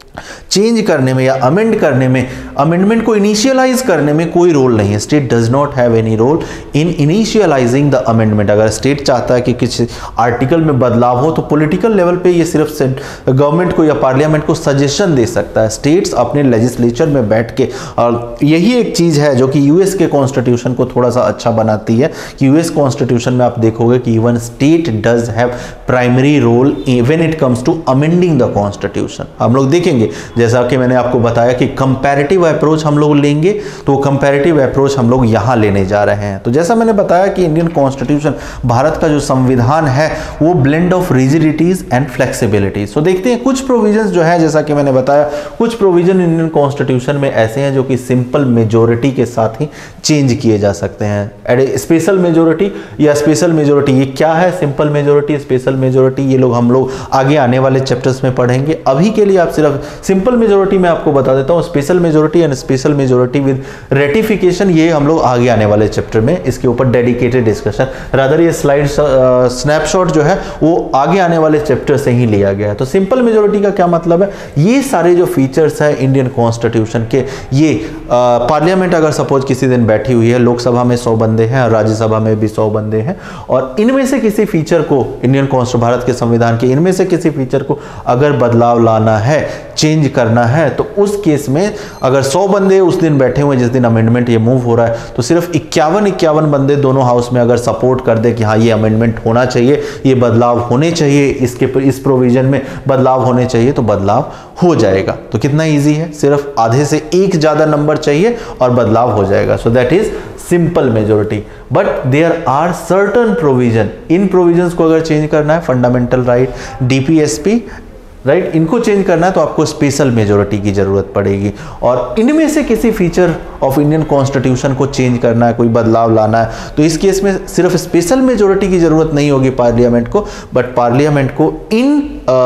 चेंज करने में या अमेंड करने में, अमेंडमेंट को इनिशियलाइज करने में कोई रोल नहीं है। State does not have any role in initializing the amendment. अगर स्टेट चाहता है कि किसी आर्टिकल में बदलाव हो तो पॉलिटिकल लेवल पे ये सिर्फ गवर्नमेंट को या पार्लियामेंट को सजेशन दे सकता है। स्टेट्स अपने लेजिस्लेचर में बैठ के, और यही एक चीज है जो कि यूएस के कॉन्स्टिट्यूशन को थोड़ा सा अच्छा बनाती है कि यूएस कॉन्स्टिट्यूशन में आप देखोगे कि even state does have primary role when it comes to amending the constitution. हम लोग देखेंगे, जैसा कि मैंने आपको बताया कि कंपैरेटिव अप्रोच हम लोग लेंगे, तो कंपैरेटिव अप्रोच हम लोग यहां लेने जा रहे हैं। तो जैसा मैंने बताया कि इंडियन कॉन्स्टिट्यूशन, भारत का जो संविधान है वो blend of rigidities and flexibilities. तो देखते हैं कुछ प्रोविजंस जो है, जैसा कि मैंने बताया, कुछ प्रोविजन इंडियन कॉन्स्टिट्यूशन में ऐसे हैं जो कि सिंपल मेजोरिटी के साथ ही चेंज किए जा सकते हैं। स्पेशल मेजोरिटी या स्पेशल मेजोरिटी, ये क्या है, सिंपल मेजोरिटी, स्पेशल मेजोरिटी, ये लोग हम लोग आगे आने वाले चैप्टर्स में पढ़ेंगे। अभी के लिए आप सिर्फ सिंपल मेजोरिटी में आपको बता देता हूं, special majority and special majority with ratification, ये हम लोग आगे आने वाले चैप्टर में इसके ऊपर डेडिकेटेड डिस्कशन, रादर ये स्लाइड स्नैपशॉट जो है वो आगे आने वाले चैप्टर से ही लिया गया है। तो सिंपल मेजोरिटी का क्या मतलब है, ये सारे जो फीचर्स है इंडियन कॉन्स्टिट्यूशन के, ये पार्लियामेंट अगर सपोज किसी दिन बैठी हुई है, लोकसभा में सौ बंदे हैं और राज्यसभा में भी सौ बंदे हैं, और इनमें से किसी फीचर को, इंडियन कॉन्स्टिट्यूशन भारत के संविधान के इनमें से किसी फीचर को अगर बदलाव लाना है, चेंज करना है, तो उस केस में अगर सौ बंदे उस दिन बैठे हुए जिस दिन अमेंडमेंट ये मूव हो रहा है, तो सिर्फ इक्यावन इक्यावन बंदे दोनों हाउस में अगर सपोर्ट कर दे कि हाँ ये अमेंडमेंट होना चाहिए, ये बदलाव होने चाहिए, इसके इस प्रोविजन में बदलाव होने चाहिए, तो बदलाव हो जाएगा। तो कितना इजी है, सिर्फ आधे से एक ज्यादा नंबर चाहिए और बदलाव हो जाएगा। So that is simple majority. But there are certain provision, इन प्रोविजंस को अगर चेंज करना है, फंडामेंटल राइट, डीपीएसपी राइट, इनको चेंज करना है तो आपको स्पेशल मेजोरिटी की जरूरत पड़ेगी। और इनमें से किसी फीचर ऑफ इंडियन कॉन्स्टिट्यूशन को चेंज करना है, कोई बदलाव लाना है, तो इस केस में सिर्फ स्पेशल मेजोरिटी की जरूरत नहीं होगी पार्लियामेंट को, बट पार्लियामेंट को इन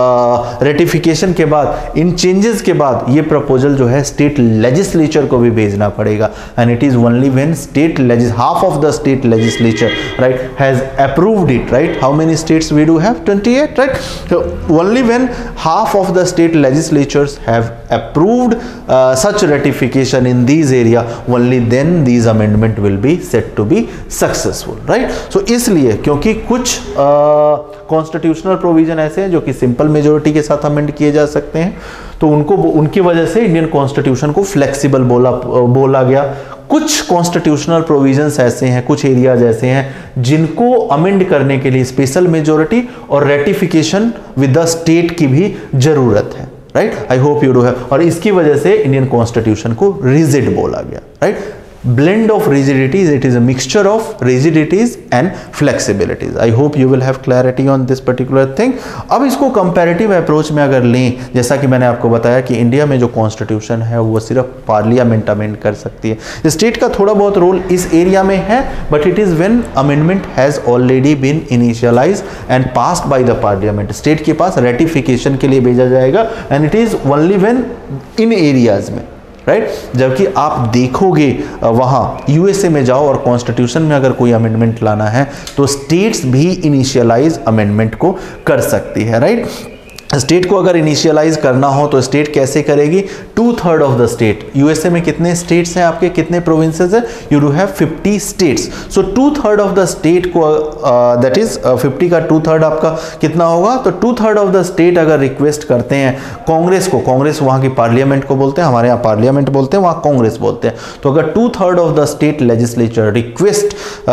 रेटिफिकेशन के बाद, इन चेंजेस के बाद ये प्रपोजल जो है स्टेट लेजिस्लेचर को भी भेजना पड़ेगा। And it is only when state legis half of the state legislature right has approved it, right, how many states we do have, twenty eight, right, so only when half of the state legislatures have approved uh, such ratification in these area, only then these amendment will be set to be successful, right. So इसलिए क्योंकि कुछ constitutional provision ऐसे हैं जो कि simple majority के साथ amend किए जा सकते हैं, तो उनको उनकी वजह से इंडियन कॉन्स्टिट्यूशन को फ्लेक्सिबल बोला बोला गया। कुछ कॉन्स्टिट्यूशनल प्रोविजंस ऐसे हैं, कुछ एरियाज ऐसे हैं जिनको अमेंड करने के लिए स्पेशल मेजोरिटी और रेटिफिकेशन विद द स्टेट की भी जरूरत है, right. I hope you do have, और इसकी वजह से इंडियन कॉन्स्टिट्यूशन को रिजिड बोला गया, right. blend of rigidities, it is a mixture of rigidities and flexibilities. I hope you will have clarity on this particular thing. अब इसको comparative approach में अगर लें, जैसा कि मैंने आपको बताया कि इंडिया में जो कॉन्स्टिट्यूशन है वो सिर्फ पार्लियामेंट अमेंड कर सकती है। स्टेट का थोड़ा बहुत रोल इस एरिया में है, but it is when amendment has already been initialized and passed by the parliament. State के पास रेटिफिकेशन के लिए भेजा जाएगा and it is only when in areas में, राइट right? जबकि आप देखोगे वहाँ यूएसए में जाओ और कॉन्स्टिट्यूशन में अगर कोई अमेंडमेंट लाना है तो स्टेट्स भी इनिशियलाइज अमेंडमेंट को कर सकती है, राइट right? स्टेट को अगर इनिशियलाइज करना हो तो स्टेट कैसे करेगी? Two third of the state, USA में कितने स्टेट्स हैं आपके, कितने प्रोविंसेस हैं? You do have fifty states, so two third of the state को दैट इज फिफ्टी का टू थर्ड आपका कितना होगा? तो two third of the state अगर रिक्वेस्ट करते हैं कांग्रेस को, कांग्रेस वहाँ की पार्लियामेंट को बोलते हैं, हमारे यहाँ पार्लियामेंट बोलते हैं, वहाँ कांग्रेस बोलते हैं, तो अगर two third of the state legislature request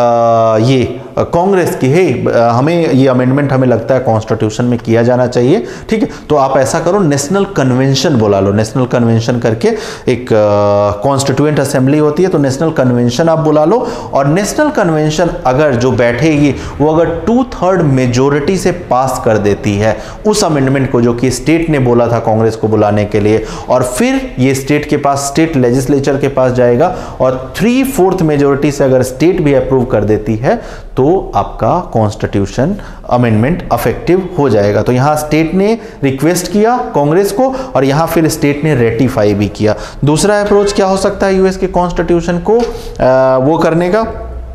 ये कांग्रेस की, हे हमें ये अमेंडमेंट हमें लगता है कॉन्स्टिट्यूशन में किया जाना चाहिए, ठीक है, तो आप ऐसा करो नेशनल कन्वेंशन बुला लो। नेशनल कन्वेंशन करके एक कॉन्स्टिट्यूएंट असेंबली होती है, तो नेशनल कन्वेंशन आप बुला लो, और नेशनल कन्वेंशन अगर जो बैठेगी वो अगर टू थर्ड मेजोरिटी से पास कर देती है उस अमेंडमेंट को जो कि स्टेट ने बोला था कांग्रेस को बुलाने के लिए, और फिर ये स्टेट के पास, स्टेट लेजिस्लेचर के पास जाएगा, और थ्री फोर्थ मेजोरिटी से अगर स्टेट भी अप्रूव कर देती है तो आपका कॉन्स्टिट्यूशन अमेंडमेंट अफेक्टिव हो जाएगा। तो यहां स्टेट ने रिक्वेस्ट किया कांग्रेस को और यहां फिर स्टेट ने रेटिफाई भी किया। दूसरा अप्रोच क्या हो सकता है यूएस के कॉन्स्टिट्यूशन को आ, वो करने का,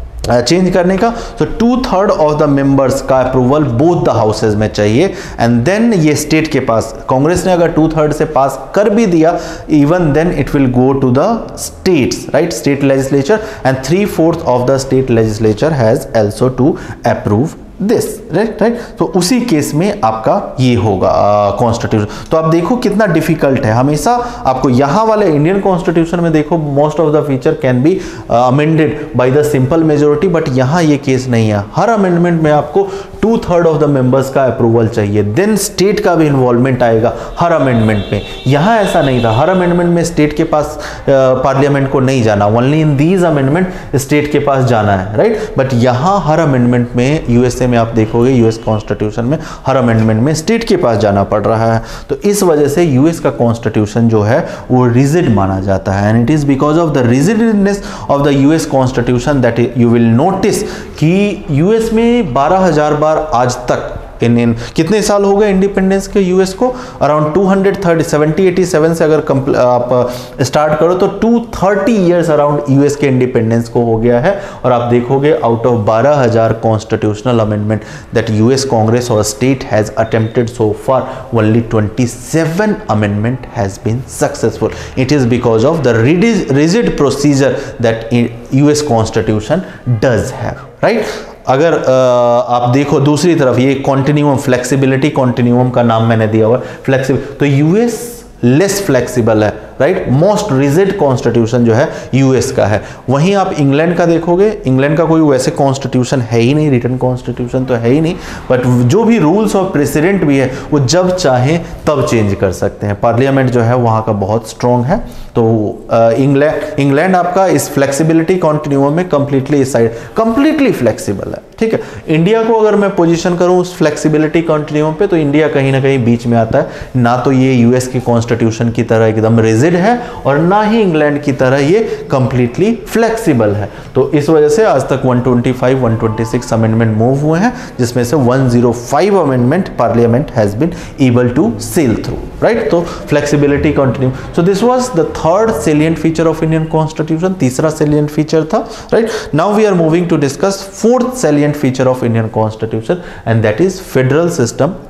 चेंज करने का? तो two third of the members का अप्रूवल बोथ द हाउसेज में चाहिए, एंड देन ये स्टेट के पास, कांग्रेस ने अगर टू थर्ड से पास कर भी दिया, even then it will go to the states, right, state legislature, and three fourth of the state legislature has also to approve this, right right तो उसी केस में आपका ये होगा कॉन्स्टिट्यूशन। तो आप देखो कितना डिफिकल्ट है, हमेशा आपको यहाँ वाले इंडियन कॉन्स्टिट्यूशन में देखो most of the feature can be amended by the simple majority, but यहाँ ये केस नहीं है। हर अमेंडमेंट में आपको two third of the members का अप्रूवल चाहिए, देन स्टेट का भी इन्वॉल्वमेंट आएगा हर अमेंडमेंट में। यहाँ ऐसा नहीं था, हर अमेंडमेंट में स्टेट के पास पार्लियामेंट को नहीं जाना, only in these amendment state के पास जाना है, राइट। बट यहाँ हर अमेंडमेंट में यूएसए में आप देखोगे, यूएस कॉन्स्टिट्यूशन में हर अमेंडमेंट में स्टेट के पास जाना पड़ रहा है। तो इस वजह से यूएस का कॉन्स्टिट्यूशन जो है वो रिजिड माना जाता है, and it is because of the rigidness of the US constitution that you will notice कि यूएस में बारह हजार बार आज तक इन इन कितने साल हो गए इंडिपेंडेंस के यूएस को? Around two hundred thirty seventy eighty seven से अगर आप स्टार्ट करो तो two thirty years around US के इंडिपेंडेंस को हो गया है। और आप देखोगे आउट ऑफ बारह हजार constitutional amendment that US Congress और state has attempted so far, only twenty seven amendment has been successful. It is because of the rigid procedure that US constitution does have, right. अगर आ, आप देखो दूसरी तरफ ये कॉन्टिन्यूम, फ्लेक्सिबिलिटी कॉन्टिन्यूम का नाम मैंने दिया हुआ, फ्लेक्सिबल, तो यूएस लेस फ्लेक्सिबल है, राइट। मोस्ट रिजिड कॉन्स्टिट्यूशन जो है यूएस का है। वहीं आप इंग्लैंड का देखोगे, इंग्लैंड का कोई वैसे कॉन्स्टिट्यूशन है ही नहीं, रिटन कॉन्स्टिट्यूशन तो है ही नहीं, बट जो भी रूल्स और प्रेसिडेंट भी है वो जब चाहे तब चेंज कर सकते हैं। पार्लियामेंट जो है वहाँ का बहुत स्ट्रॉन्ग है। तो इंग्लैंड इंग्लैंड आपका इस फ्लेक्सिबिलिटी कॉन्टिन्यूम में कंप्लीटली इस साइड कंप्लीटली फ्लेक्सिबल है, ठीक है। इंडिया को अगर मैं पोजीशन करूं उस फ्लेक्सिबिलिटी कॉन्टिन्यूम पे, तो इंडिया कहीं ना कहीं बीच में आता है, ना तो ये यूएस के कॉन्स्टिट्यूशन की तरह एकदम रिजिड है और ना ही इंग्लैंड की तरह ये कंप्लीटली फ्लेक्सिबल है। तो इस वजह से आज तक one twenty five one twenty six amendment move हुए हैं, जिसमें से one O five amendment parliament has been able to sail through, right. तो flexibility continue. So this was the third salient feature of Indian constitution, तीसरा salient feature था, right. Now we are moving to discuss fourth salient feature of Indian Constitution, and that is federal system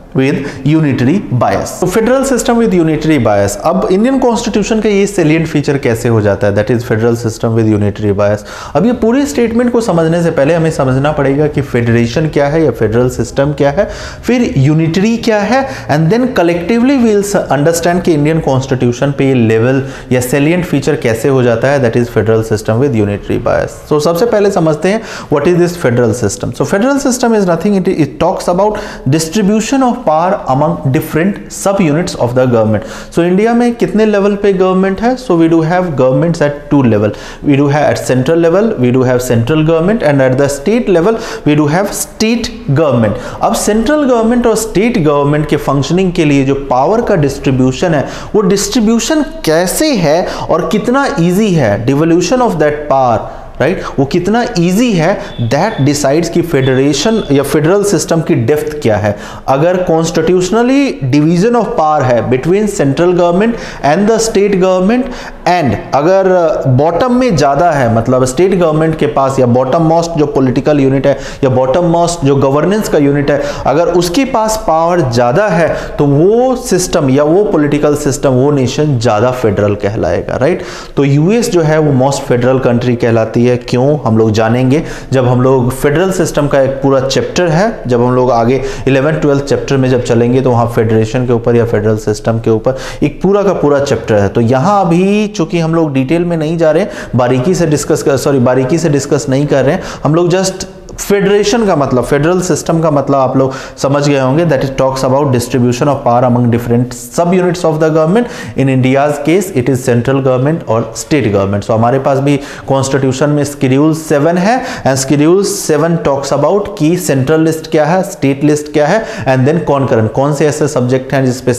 with unitary bias. तो federal system with unitary bias. अब Indian constitution का ये salient feature कैसे हो जाता है, that is federal system with unitary bias. अब ये पूरे स्टेटमेंट को समझने से पहले हमें समझना पड़ेगा कि फेडरेशन क्या है या फेडरल सिस्टम क्या है, फिर यूनिटरी क्या है, and then collectively we will understand कि इंडियन कॉन्स्टिट्यूशन पे ये लेवल या सेलिएंट फीचर कैसे हो जाता है, that is federal system with unitary bias. तो सबसे पहले समझते हैं what is this federal system. So federal system is nothing, it it talks about distribution of power among different sub units of the government. So India में कितने level पे government है? So we do have governments at two level, we do have at central level, we do have central government, and at the state level we do have state government. अब central government और state government के functioning के लिए जो power का distribution है, वो distribution कैसे है और कितना ईजी है, devolution of that power, right right? वो कितना इजी है, दैट डिसाइड्स कि फेडरेशन या फेडरल सिस्टम की डेप्थ क्या है। अगर कॉन्स्टिट्यूशनली डिवीजन ऑफ पावर है between central government and the state government, and अगर बॉटम में ज्यादा है, मतलब स्टेट गवर्नमेंट के पास या बॉटम मोस्ट जो पॉलिटिकल यूनिट है या बॉटम मोस्ट जो गवर्नेंस का यूनिट है, अगर उसके पास पावर ज्यादा है तो वो सिस्टम या वो पॉलिटिकल सिस्टम, वो नेशन ज्यादा फेडरल कहलाएगा, राइट right? तो यूएस जो है वो मोस्ट फेडरल कंट्री कहलाती है। क्यों, हम लोग जानेंगे जब हम लोग फेडरल सिस्टम का एक पूरा चैप्टर है, जब हम लोग आगे इलेवेंथ ट्वेल्थ चैप्टर में जब चलेंगे तो वहां फेडरेशन के ऊपर या फेडरल सिस्टम के ऊपर एक पूरा का पूरा चैप्टर है। तो यहां अभी चूंकि हम लोग डिटेल में नहीं जा रहे, बारीकी से डिस्कस कर सॉरी बारीकी से डिस्कस नहीं कर रहे हैं, हम लोग जस्ट फेडरेशन का मतलब, फेडरल सिस्टम का मतलब आप लोग समझ गए होंगे, that is talks about distribution of power among different sub units of the government. In India's case it is central government और स्टेट गवर्नमेंट। सो हमारे पास भी कॉन्स्टिट्यूशन में शेड्यूल सेवन है, and schedule seven talks about कि central list क्या है, state list क्या है, एंड देन कॉन्करेंट, कौन से ऐसे सब्जेक्ट हैं जिसपे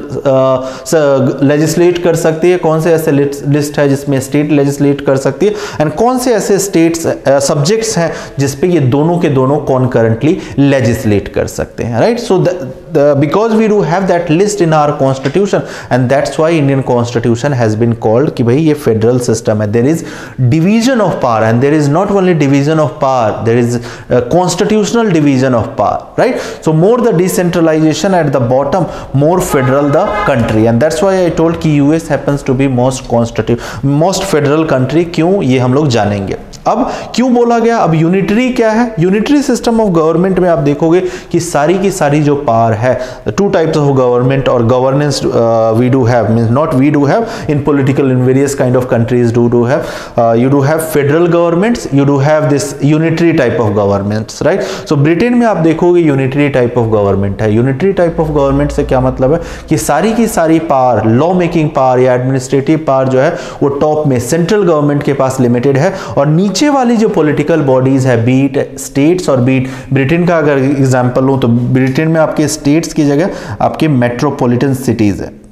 सेंट्रल लेजिस्लेट कर सकती है, कौन से ऐसे लिस्ट है जिसमें स्टेट लेजिस्लेट कर सकती है, एंड कौन से ऐसे स्टेट्स सब्जेक्ट्स हैं जिसपे ये दोनों के दोनों कॉन्करेंटली लेजिस्लेट कर सकते हैं, right. So because we do have that list in our constitution, and that's why Indian constitution has been called कि भाई ये फेडरल सिस्टम है। There is division of power, and there is not only division of power, there is constitutional division of power, right. So more the decentralization at the bottom, more federal the country, and that's why I told कि US happens to be most constitu most federal country. क्यों, ये हम लोग जानेंगे। अब क्यों बोला गया, अब यूनिटरी क्या है? यूनिटरी सिस्टम ऑफ गवर्नमेंट में आप देखोगे कि सारी की सारी जो पावर है, टू टाइप्स ऑफ गवर्नमेंट और governance we do have, means not we do have, in political in various kind of countries do do have, you do have federal governments, you do have this unitary type of governments, right. So Britain में आप देखोगे unitary type of government है। Unitary type of government से क्या मतलब है कि सारी की सारी पावर, लॉ मेकिंग पावर या एडमिनिस्ट्रेटिव पावर जो है वो टॉप में सेंट्रल गवर्नमेंट के पास लिमिटेड है, और नीचे वाली जो पॉलिटिकल बॉडीज है, बीट स्टेट्स और बीट ब्रिटेन का अगर एग्जांपल लूं तो ब्रिटेन में आपके स्टेट्स की जगह आपके मेट्रोपॉलिटन सिटीज है।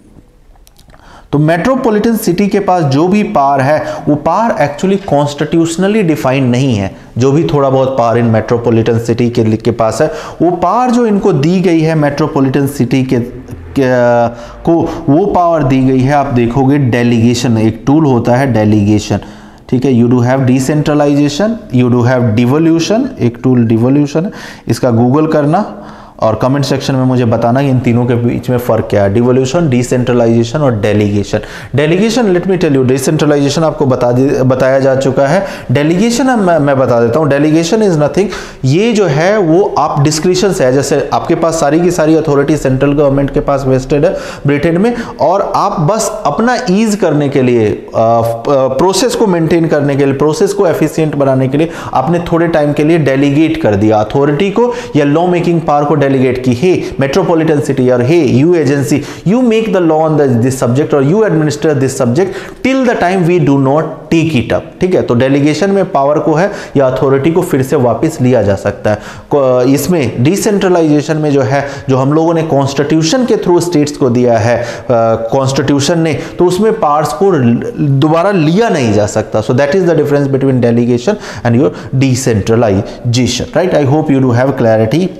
तो मेट्रोपॉलिटन सिटी के पास जो भी पावर है वो पावर एक्चुअली कॉन्स्टिट्यूशनली डिफाइंड नहीं है। जो भी थोड़ा बहुत पावर इन मेट्रोपॉलिटन सिटी के, के पास है, वो पावर जो इनको दी गई है मेट्रोपॉलिटन सिटी के को, वो पावर दी गई है। आप देखोगे डेलीगेशन, एक टूल होता है डेलीगेशन, ठीक है। You do have decentralization, you do have devolution, एक टूल डिवोल्यूशन है, इसका गूगल करना और कमेंट सेक्शन में मुझे बताना कि इन तीनों के बीच में फर्क क्या है, डिवोल्यूशन, डिसेंट्रलाइजेशन और delegation. Delegation, let me tell you, decentralization आपको बता बताया जा चुका है। डेलीगेशन मैं, मैं बता देता हूँ। डेलीगेशन इज नथिंग, ये जो है वो आप डिस्क्रिशन से है, जैसे आपके पास सारी की सारी अथॉरिटी सेंट्रल गवर्नमेंट के पास वेस्टेड है ब्रिटेन में, और आप बस अपना ईज करने के लिए, प्रोसेस को मेंटेन करने के लिए, प्रोसेस को एफिशिएंट बनाने के लिए आपने थोड़े टाइम के लिए डेलीगेट कर दिया अथॉरिटी को या लॉ मेकिंग पावर को डेलीगेट की, हे मेट्रोपॉलिटन सिटी और hey you agency, you make the law on this subject और you administer this subject till the time we do not take it up, ठीक है। तो delegation में power को है या अथॉरिटी को फिर से वापस लिया जा सकता है। इसमें डिसेंट्रलाइजेशन में जो है, जो हम लोगों ने कॉन्स्टिट्यूशन के थ्रू स्टेट्स को दिया है, कॉन्स्टिट्यूशन ने, तो उसमें पावर्स को दोबारा लिया नहीं जा सकता। So that is the difference between delegation and your decentralization, right. I hope you do have clarity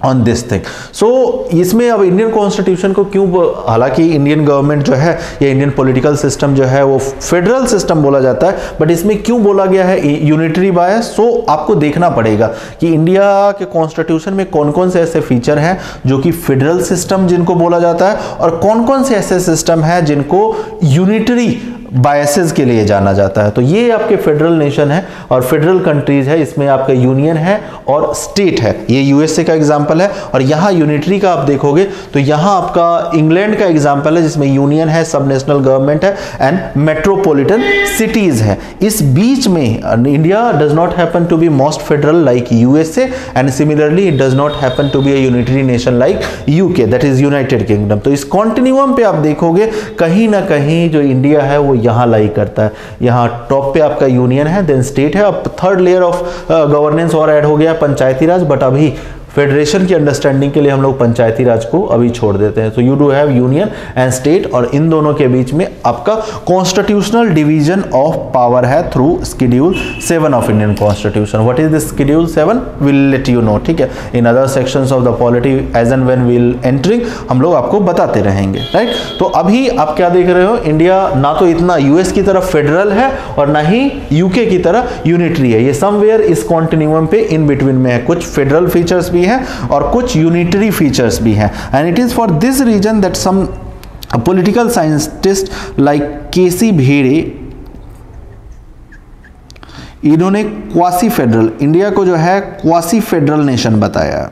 on this thing. So इसमें अब इंडियन कॉन्स्टिट्यूशन को क्यों, हालांकि इंडियन गवर्नमेंट जो है या इंडियन पॉलिटिकल सिस्टम जो है वो फेडरल सिस्टम बोला जाता है, बट इसमें क्यों बोला गया है यूनिटरी बायस? सो आपको देखना पड़ेगा कि इंडिया के कॉन्स्टिट्यूशन में कौन कौन से ऐसे फीचर हैं जो कि फेडरल सिस्टम जिनको बोला जाता है, और कौन कौन से ऐसे सिस्टम है जिनको यूनिटरी बायसेस के लिए जाना जाता है। तो ये आपके फेडरल नेशन है और फेडरल कंट्रीज है, इसमें आपका यूनियन है और स्टेट है। ये यूएसए का एग्जांपल है, और यहाँ यूनिटरी का आप देखोगे तो यहाँ आपका इंग्लैंड का एग्जांपल है जिसमें यूनियन है, सब नेशनल गवर्नमेंट है एंड मेट्रोपॉलिटन सिटीज है। इस बीच में India does not happen to be most federal like USA, and similarly it does not happen to be a unitary nation like UK, that is United Kingdom. तो इस कॉन्टिन्यूअम पे आप देखोगे कहीं ना कहीं जो इंडिया है वो यहाँ लाई करता है। यहाँ टॉप पे आपका यूनियन है, देन स्टेट है, अब थर्ड लेयर ऑफ गवर्नेंस और ऐड हो गया पंचायती राज, बट अभी फेडरेशन की अंडरस्टैंडिंग के लिए हम लोग पंचायती राज को अभी छोड़ देते हैं। तो you do have union and state, और इन दोनों के बीच में आपका कॉन्स्टिट्यूशनल डिवीजन ऑफ पावर है through schedule seven of Indian constitution. What is this schedule seven, will let you know, ठीक है, in other sections of the polity as and when will entering हम लोग आपको बताते रहेंगे, राइट। तो अभी आप क्या देख रहे हो, इंडिया ना तो इतना यूएस की तरफ फेडरल है और ना ही यूके की तरह यूनिटरी है, ये समवेयर इस कॉन्टिन्यूअम पे इन बिटवीन में है। कुछ फेडरल फीचर्स भी है और कुछ यूनिटरी फीचर्स भी हैं, and it is for this reason that some political scientist like KC Wheare, इन्होंने क्वासी फेडरल, इंडिया को जो है क्वासी फेडरल नेशन बताया,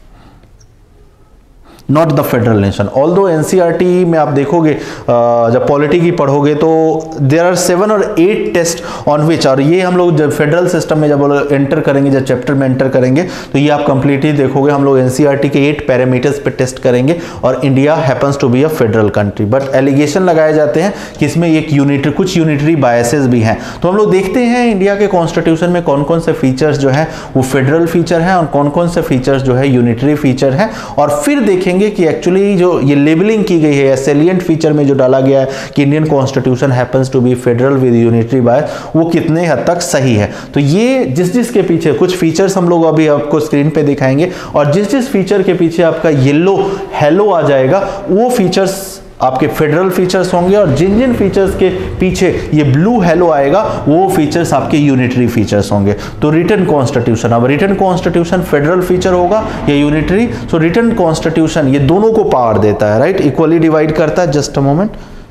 not the federal nation. Although NCERT में आप देखोगे जब पॉलिटी की पढ़ोगे तो देयर आर सेवन और एट टेस्ट ऑन विच, और ये हम लोग जब फेडरल सिस्टम में जब एंटर करेंगे, जब चैप्टर में एंटर करेंगे तो ये आप कंप्लीटली देखोगे हम लोग एनसीईआरटी के एट पैरामीटर्स पे टेस्ट करेंगे, और India happens to be a federal country, but allegation लगाए जाते हैं कि इसमें एक यूनिटरी, कुछ यूनिटरी बायसेस भी हैं। तो हम लोग देखते हैं इंडिया के कॉन्स्टिट्यूशन में कौन कौन से फीचर्स जो है वो फेडरल फीचर हैं और कौन कौन से फीचर्स जो है यूनिटरी फीचर हैं, और फिर देखेंगे कि एक्चुअली जो ये लेबलिंग की गई है सेलिएंट फीचर में जो डाला गया है कि Indian constitution happens to be federal with unitary bias, वो कितने हद तक सही है। तो ये जिस जिस के पीछे कुछ फीचर्स हम लोग अभी आपको स्क्रीन पे दिखाएंगे, और जिस जिस फीचर के पीछे आपका येलो हेलो आ जाएगा वो फीचर्स आपके फेडरल फीचर्स होंगे, और जिन जिन फीचर्स के पीछे ये ब्लू हेलो आएगा वो फीचर्स आपके यूनिटरी फीचर्स होंगे। तो रिटन कॉन्स्टिट्यूशन, अब रिटन कॉन्स्टिट्यूशन फेडरल फीचर होगा या यूनिटरी? सो रिटन कॉन्स्टिट्यूशन ये दोनों को पावर देता है, राइट, इक्वली डिवाइड करता है। Just a moment,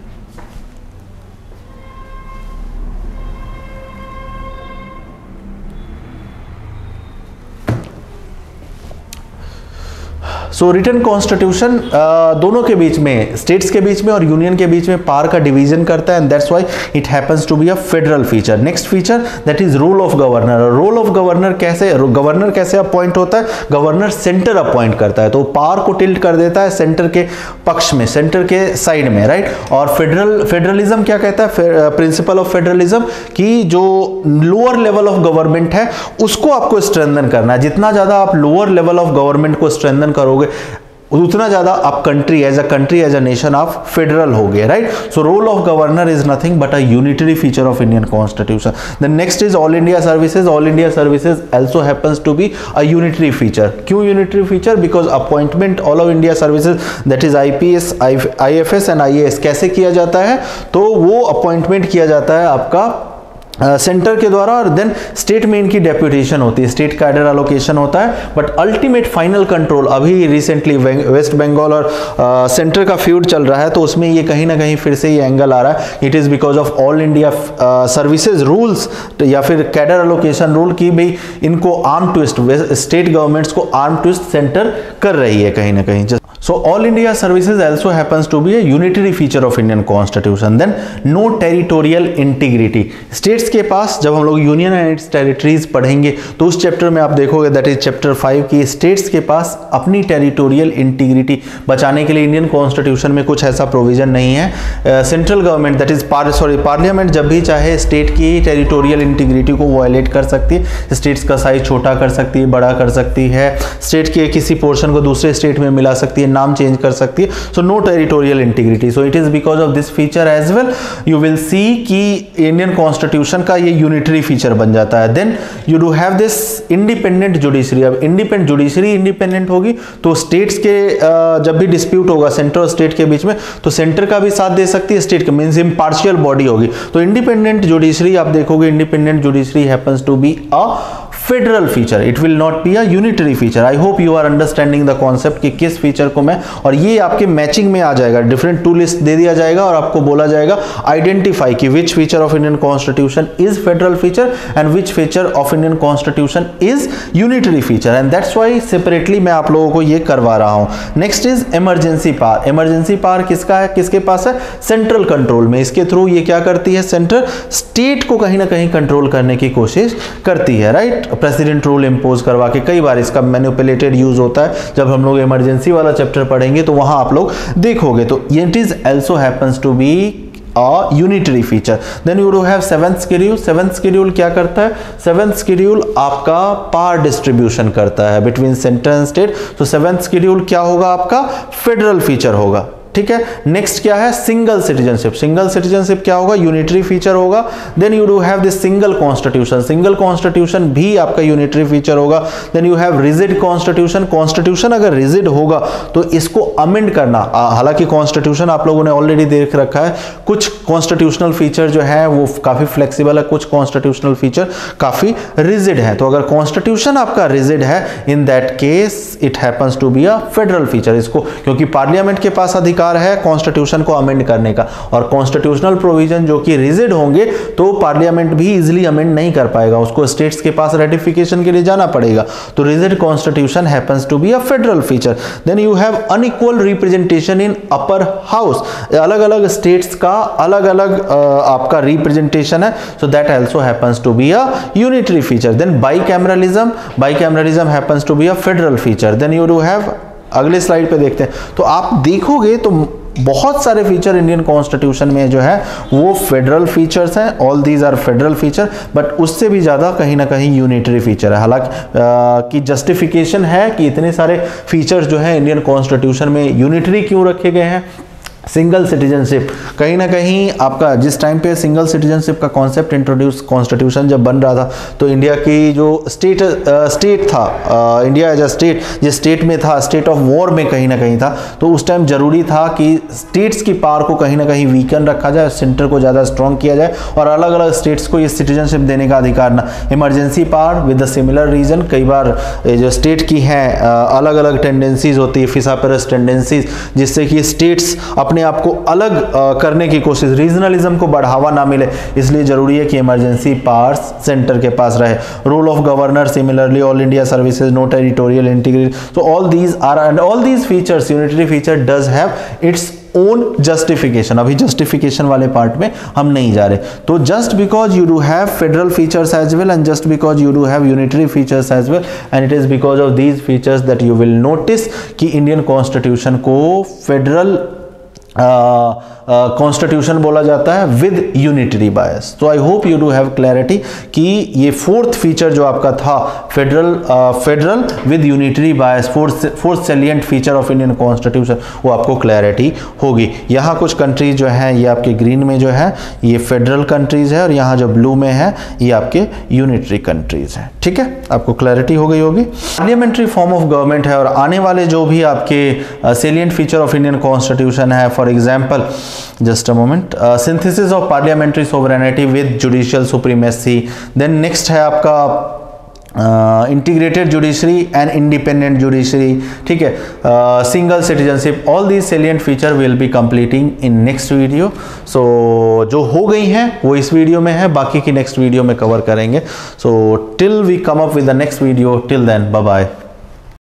so written constitution दोनों के बीच में, स्टेट्स के बीच में और यूनियन के बीच में पावर का डिवीजन करता है, and that's why it happens to be a federal feature. Next feature that is role of governor. Role of governor कैसे, गवर्नर कैसे अपॉइंट होता है? गवर्नर सेंटर अपॉइंट करता है, तो पावर को टिल्ट कर देता है सेंटर के पक्ष में, सेंटर के साइड में, राइट। और फेडरल फेडरलिज्म क्या कहता है, प्रिंसिपल ऑफ फेडरलिज्म, कि जो लोअर लेवल ऑफ गवर्नमेंट है उसको आपको स्ट्रेंथन करना है। जितना ज्यादा आप लोअर लेवल ऑफ गवर्नमेंट को स्ट्रेंथन करोगे उतना ज्यादा आप country as a country as a nation आप फेडरल हो गए, right. So role of governor is nothing but a unitary feature of Indian constitution. Then next is all India services. All India services also happens to be a unitary feature. क्यों unitary feature? Because appointment all of India services that is IPS, IFS and IAS कैसे किया जाता है? तो वो appointment किया जाता है आपका सेंटर uh, के द्वारा, और देन स्टेट में इनकी डेप्यूटेशन होती है, स्टेट कैडर एलोकेशन होता है, बट अल्टीमेट फाइनल कंट्रोल अभी रिसेंटली वेस्ट बंगाल और सेंटर uh, का फ्यूड चल रहा है, तो उसमें ये कहीं ना कहीं फिर से ये एंगल आ रहा है। It is because of all India services rules या फिर कैडर एलोकेशन रूल की भाई इनको आर्म ट्विस्ट, स्टेट गवर्नमेंट्स को आर्म ट्विस्ट सेंटर कर रही है कहीं ना कहीं। So all India services also happens to be a unitary feature of Indian Constitution. Then no territorial integrity. States के पास जब हम लोग यूनियन एंड इट्स टेरिटरीज पढ़ेंगे तो उस चैप्टर में आप देखोगे दैट इज चैप्टर फाइव की स्टेट्स के पास अपनी टेरिटोरियल इंटीग्रिटी बचाने के लिए इंडियन कॉन्स्टिट्यूशन में कुछ ऐसा प्रोविजन नहीं है। Central government that is par sorry parliament जब भी चाहे स्टेट की टेरिटोरियल इंटीग्रिटी को वायलेट कर सकती है। स्टेट्स का साइज छोटा कर सकती है, बड़ा कर सकती है, स्टेट के किसी पोर्शन को दूसरे स्टेट में मिला सकती है, नाम चेंज कर सकती है. So no territorial integrity. So it is because of this feature as well you will see कि इंडियन कॉन्स्टिट्यूशन का ये यूनिटरी फीचर बन जाता है. Then you do have this independent judiciary. अब इंडिपेंडेंट जुडिशरी इंडिपेंडेंट होगी तो स्टेट्स के जब भी डिस्प्यूट होगा सेंटर और स्टेट के बीच में तो सेंटर का भी साथ दे सकती है, स्टेट का मींस इम्पार्शियल बॉडी होगी. तो इंडिपेंडेंट जुडिशरी आप देखोगे, independent judiciary happens to be a federal feature. It will not be a unitary feature. I hope you are understanding the concept कि किस फीचर को मैं, और ये आपके मैचिंग में आ जाएगा. डिफरेंट टू लिस्ट दे दिया जाएगा और आपको बोला जाएगा आइडेंटिफाई कि which feature of Indian constitution is federal feature and which feature of Indian constitution is unitary feature. And that's why separately मैं आप लोगों को ये करवा रहा हूं. Next is emergency power. Emergency power किसका है, किसके पास है? सेंट्रल कंट्रोल में. इसके थ्रू ये क्या करती है? सेंटर स्टेट को कहीं ना कहीं कंट्रोल करने की कोशिश करती है. राइट, प्रेसिडेंट रूल इंपोज करवा के. कई बार इसका मैनिपुलेटेड यूज होता है. जब हम लोग इमरजेंसी वाला चैप्टर पढ़ेंगे तो वहां आप लोग देखोगे. तो it is also happens to be a unitary feature. Then you do have seventh schedule. seventh schedule क्या करता है? seventh schedule आपका power distribution करता है between center and state. तो seventh schedule क्या होगा? आपका फेडरल फीचर होगा. ठीक है. नेक्स्ट क्या है? Single citizenship. सिंगल सिटीजनशिप क्या होगा? यूनिटरी फीचर होगा. Then you do have this single constitution. Single constitution भी आपका यूनिटरी फीचर होगा. Then you have rigid constitution. Constitution अगर रिजिड होगा तो इसको अमेंड करना, हालांकि कॉन्स्टिट्यूशन आप लोगों ने ऑलरेडी देख रखा है, कुछ कॉन्स्टिट्यूशनल फीचर जो है वो काफी फ्लेक्सिबल है, कुछ कॉन्स्टिट्यूशनल फीचर काफी रिजिड है. तो अगर कॉन्स्टिट्यूशन आपका रिजिड है, in that case it happens to be a federal feature. इसको क्योंकि पार्लियामेंट के पास अधिकार है कॉन्स्टिट्यूशन को अमेंड करने का, और कॉन्स्टिट्यूशनल प्रोविजन जो कि रिजिड होंगे तो पार्लियामेंट भी इजीली अमेंड नहीं कर पाएगा, उसको स्टेट्स के पास रेटिफिकेशन के लिए जाना पड़ेगा. तो rigid constitution happens to be a federal feature. Then you have unequal representation in upper house. अलग अलग स्टेट्स का अलग अलग आपका रिप्रेजेंटेशन है. So that also happens to be a unitary feature. Then bicameralism. Bicameralism happens to be a federal feature. Then you do have, अगले slide पे देखते हैं तो आप देखोगे तो बहुत सारे फीचर इंडियन कॉन्स्टिट्यूशन में जो है वो फेडरल फीचर्स हैं. All these are federal feature, but उससे भी ज़्यादा कहीं ना कहीं यूनिटरी फीचर है. हालांकि की जस्टिफिकेशन है कि इतने सारे फीचर्स जो है इंडियन कॉन्स्टिट्यूशन में यूनिटरी क्यों रखे गए हैं. सिंगल सिटीजनशिप, कहीं ना कहीं आपका जिस टाइम पे सिंगल सिटीजनशिप का कॉन्सेप्ट इंट्रोड्यूस कॉन्स्टिट्यूशन जब बन रहा था तो इंडिया की जो स्टेट स्टेट था, इंडिया एज अ स्टेट जिस स्टेट में था, स्टेट ऑफ वॉर में कहीं ना कहीं था, तो उस टाइम जरूरी था कि स्टेट्स की पावर को कहीं ना कहीं वीकन रखा जाए, सेंटर को ज़्यादा स्ट्रॉन्ग किया जाए और अलग अलग स्टेट्स को ये सिटीजनशिप देने का अधिकार ना. Emergency power with the similar reason, कई बार जो स्टेट की हैं अलग अलग टेंडेंसीज होती है, फिसापेरस टेंडेंसीज, जिससे कि स्टेट्स अपने अपने आप को अलग आ, करने की कोशिश, रीजनलिज्म को बढ़ावा ना मिले, इसलिए जरूरी है कि इमरजेंसी पावर्स सेंटर के पास रहे. Role of governor similarly all India services, no territorial integrity. So all these are and all these features, unitary feature does have its own justification. अभी जस्टिफिकेशन वाले पार्ट में हम नहीं जा रहे. तो just because you do have federal features as well and just because you do have unitary features as well and it is because of these features that you will notice कि Indian constitution को federal constitution uh, uh, बोला जाता है with unitary bias. तो I hope you do have clarity कि ये fourth feature जो आपका था federal federal with unitary bias, fourth fourth salient feature of Indian constitution, वो आपको क्लैरिटी होगी. यहाँ कुछ कंट्रीज जो हैं ये आपके ग्रीन में जो है ये फेडरल कंट्रीज है और यहाँ जो ब्लू में है ये आपके यूनिटरी कंट्रीज हैं. ठीक है, आपको क्लैरिटी हो गई होगी. पार्लियामेंट्री फॉर्म ऑफ गवर्नमेंट है और आने वाले जो भी आपके salient feature of Indian constitution है, for example just a moment, uh, synthesis of parliamentary sovereignty with judicial supremacy. Then next है आपका integrated judiciary and independent judiciary. ठीक है, single citizenship, all these salient feature will be completing in next video. So जो हो गई हैं वो इस वीडियो में है, बाकी की नेक्स्ट वीडियो में कवर करेंगे. So till we come up with the next video, till then bye bye.